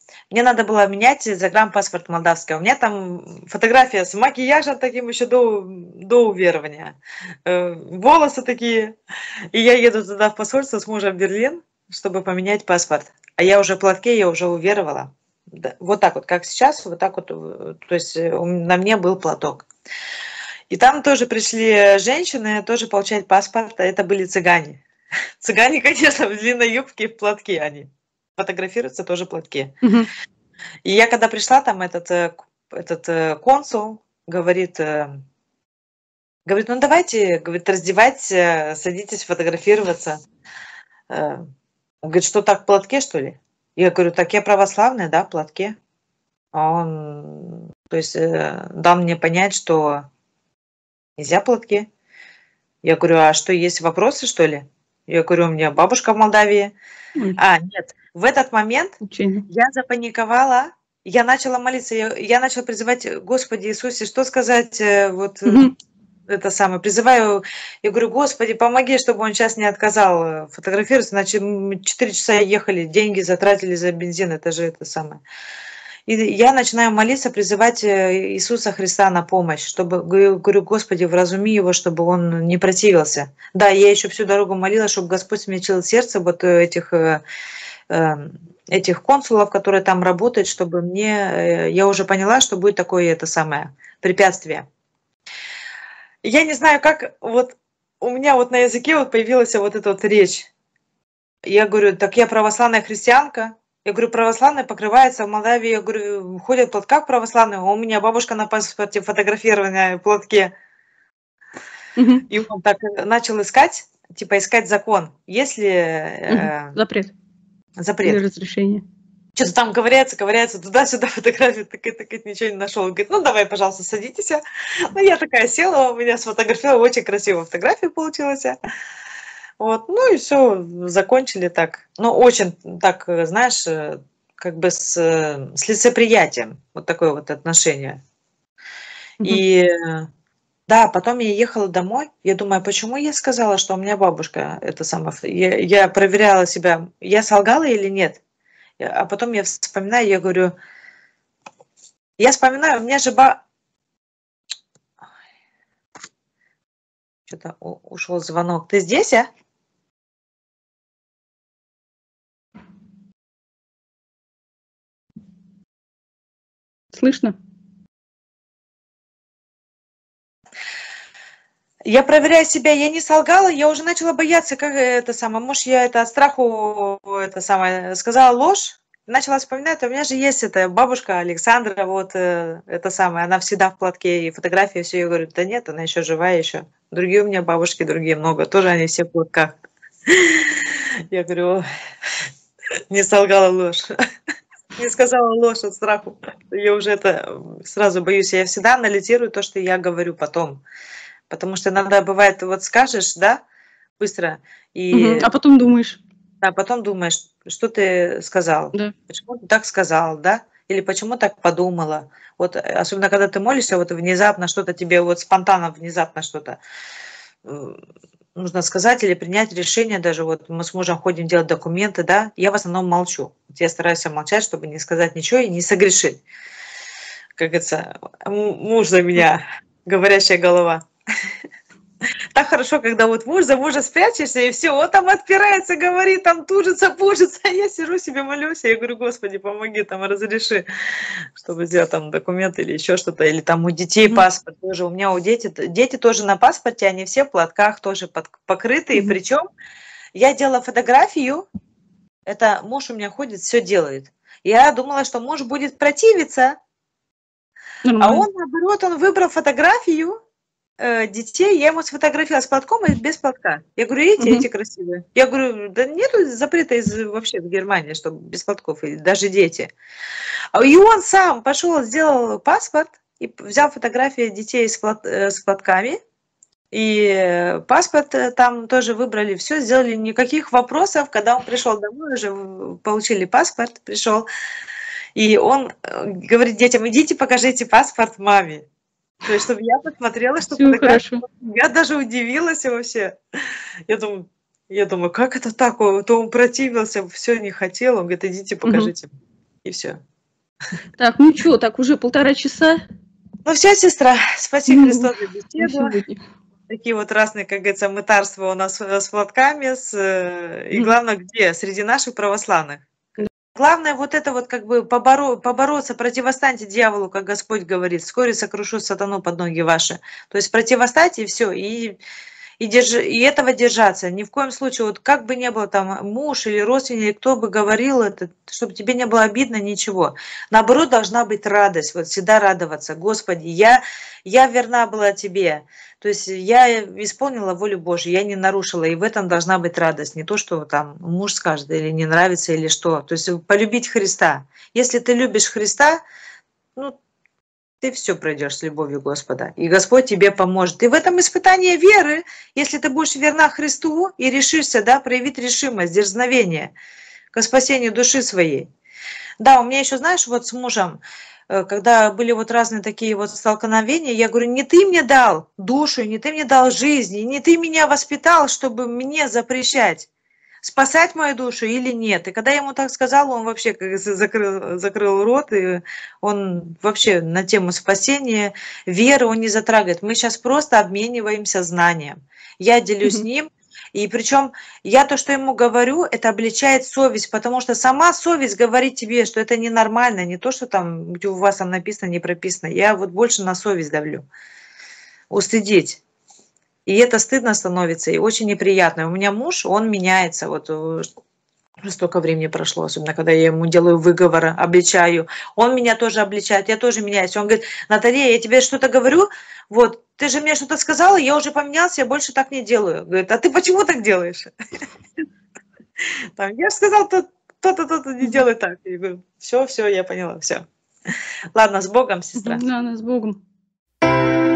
мне надо было менять загранпаспорт молдавский. У меня там фотография с макияжем таким еще до, до уверования. Э, волосы такие. И я еду туда в посольство с мужем в Берлин, чтобы поменять паспорт. А я уже в платке, я уже уверовала. Да, вот так вот, как сейчас, вот так вот. То есть на мне был платок. И там тоже пришли женщины тоже получать паспорт, а это были цыгане. Цыгане, конечно, в длинной юбке, в платке они. Фотографируются тоже в платке. Мгм. И я когда пришла, там этот, э, к- этот э, консул говорит, э, говорит, ну давайте, говорит, раздевайтесь, э, садитесь фотографироваться. Э, Он говорит, что так в платке, что ли? Я говорю, так я православная, да, в платке. А он, то есть, э, дал мне понять, что нельзя в платке. Я говорю, а что, есть вопросы, что ли? Я говорю, у меня бабушка в Молдавии. Ой, А, нет, в этот момент учение. я запаниковала, я начала молиться, я, я начала призывать, Господи Иисусе, что сказать, э, вот э, Мгм. это самое, призываю, я говорю, Господи, помоги, чтобы он сейчас не отказал э, фотографироваться, иначе мы четыре часа ехали, деньги затратили за бензин, это же это самое. И я начинаю молиться, призывать э, Иисуса Христа на помощь, чтобы, говорю, говорю, Господи, вразуми его, чтобы он не противился. Да, я еще всю дорогу молилась, чтобы Господь смягчил сердце вот э, этих, э, э, этих консулов, которые там работают, чтобы мне, э, я уже поняла, что будет такое это самое препятствие. Я не знаю, как вот у меня вот на языке вот появилась вот эта вот речь. Я говорю, так я православная христианка. Я говорю, православная покрывается в Молдавии. Я говорю, ходят в платках православные. А у меня бабушка на паспорте фотографированная в платке. Мгм. И он так начал искать, типа искать закон. Если Мгм. э, Запрет или запрет. разрешение. Что-то там ковыряется, ковыряется, туда-сюда фотографии, так, так, так, ничего не нашел. Он говорит, ну давай, пожалуйста, садитесь. Ну я такая села, у меня сфотографировала, очень красивая фотография получилась. Вот, ну и все, закончили так. Ну, очень так, э, знаешь, э, как бы с, э, с лицеприятием. Вот такое вот отношение. Мгм. И э, да, потом я ехала домой. Я думаю, почему я сказала, что у меня бабушка это самое. Я, я проверяла себя, я солгала или нет. Я- А потом я вспоминаю, я говорю, я вспоминаю, у меня же ба... Что-то ушел звонок. Ты здесь, а? Слышно? Я проверяю себя, я не солгала, я уже начала бояться, как это самое, может, я это от страху, это самое, сказала ложь, начала вспоминать, а у меня же есть эта бабушка Александра, вот э, это самое, она всегда в платке, и фотографии, все, я говорю, да нет, она еще живая еще. Другие у меня бабушки, другие много, тоже они все в платках. Я говорю, не солгала ложь, не сказала ложь от страху. Я уже это сразу боюсь, я всегда анализирую то, что я говорю потом. Потому что иногда бывает, вот скажешь, да, быстро, Мгм. и А потом думаешь, да, потом думаешь, что ты сказал, да. почему ты так сказал, да, или почему так подумала. Вот э, особенно когда ты молишься, вот внезапно что-то тебе, вот спонтанно внезапно что-то э, нужно сказать или принять решение, даже вот мы с мужем ходим делать документы, да, я в основном молчу. Вот я стараюсь молчать, чтобы не сказать ничего и не согрешить. Как говорится, м- муж за меня, говорящая голова. Так хорошо, когда вот муж за мужа спрячешься, и все, он там отпирается, говорит, там тужится, пужится, а я сижу себе молюсь, я говорю, Господи, помоги, там, разреши, чтобы сделать там документы или еще что-то, или там у детей Мгм. паспорт тоже, у меня у дети, дети тоже на паспорте, они все в платках тоже под, покрытые, Мгм. причем я делала фотографию, это муж у меня ходит, все делает. Я думала, что муж будет противиться, а Нормально. он, наоборот, он выбрал фотографию, э, детей, я ему сфотографировала с платком и без платка. Я говорю, эти, Мгм. эти красивые. Я говорю, да нету запрета из, вообще в Германии, чтобы без платков, и даже дети. А И он сам пошел, сделал паспорт и взял фотографии детей с, плат- э, с платками. И э, паспорт э, там тоже выбрали, все, сделали, никаких вопросов. Когда он пришел домой, уже в- получили паспорт, пришел. И он э, говорит детям, идите покажите паспорт маме. То есть, чтобы я посмотрела, что Все фотография. хорошо. Я даже удивилась вообще. Я думаю, я думаю, как это так? Он- То он противился, все не хотел. Он говорит, идите Мгм. покажите. И все. Так, ну что, так уже полтора часа. Ну все, сестра, спасибо Ну, Христу за на беседу. сегодня. Такие вот разные, как говорится, мытарства у нас э, с платками, с, э, и Мгм. главное, где? Среди наших православных. Да. Главное вот это вот как бы поборо, побороться, противостаньте дьяволу, как Господь говорит, вскоре сокрушу сатану под ноги ваши. То есть противостать и все, и, и, держи, и этого держаться. Ни в коем случае, вот как бы ни было там муж или родственник, кто бы говорил это, чтобы тебе не было обидно, ничего. Наоборот, должна быть радость, вот всегда радоваться. Господи, я, я верна была тебе. То есть я исполнила волю Божью, я не нарушила, и в этом должна быть радость. Не то, что там муж скажет, или не нравится, или что. То есть полюбить Христа. Если ты любишь Христа, ну, ты все пройдешь с любовью Господа, и Господь тебе поможет. И в этом испытании веры, если ты будешь верна Христу и решишься, да, проявить решимость, дерзновение к спасению души своей. Да, у меня еще, знаешь, вот с мужем, э, когда были вот разные такие вот столкновения, я говорю, не ты мне дал душу, не ты мне дал жизнь, и не ты меня воспитал, чтобы мне запрещать, спасать мою душу или нет. И когда я ему так сказала, он вообще как говорится, закрыл, закрыл рот, и он вообще на тему спасения, веры он не затрагивает. Мы сейчас просто обмениваемся знанием. Я делюсь с Мгм. ним, и причем я то, что ему говорю, это обличает совесть, потому что сама совесть говорит тебе, что это ненормально, не то, что там, где у вас там написано, не прописано. Я вот больше на совесть давлю. Устыдить. И это стыдно становится, и очень неприятно. У меня муж, он меняется, вот э, уже столько времени прошло, особенно когда я ему делаю выговоры, обличаю. Он меня тоже обличает, я тоже меняюсь. Он говорит, Наталья, я тебе что-то говорю, вот, ты же мне что-то сказала, я уже поменялся, я больше так не делаю. Говорит, а ты почему так делаешь? Там, я же сказал, то-то, то-то не Мгм. делай так. Я говорю, все, все, я поняла, все. Ладно, с Богом, Мгм. сестра. Да, да, с Богом.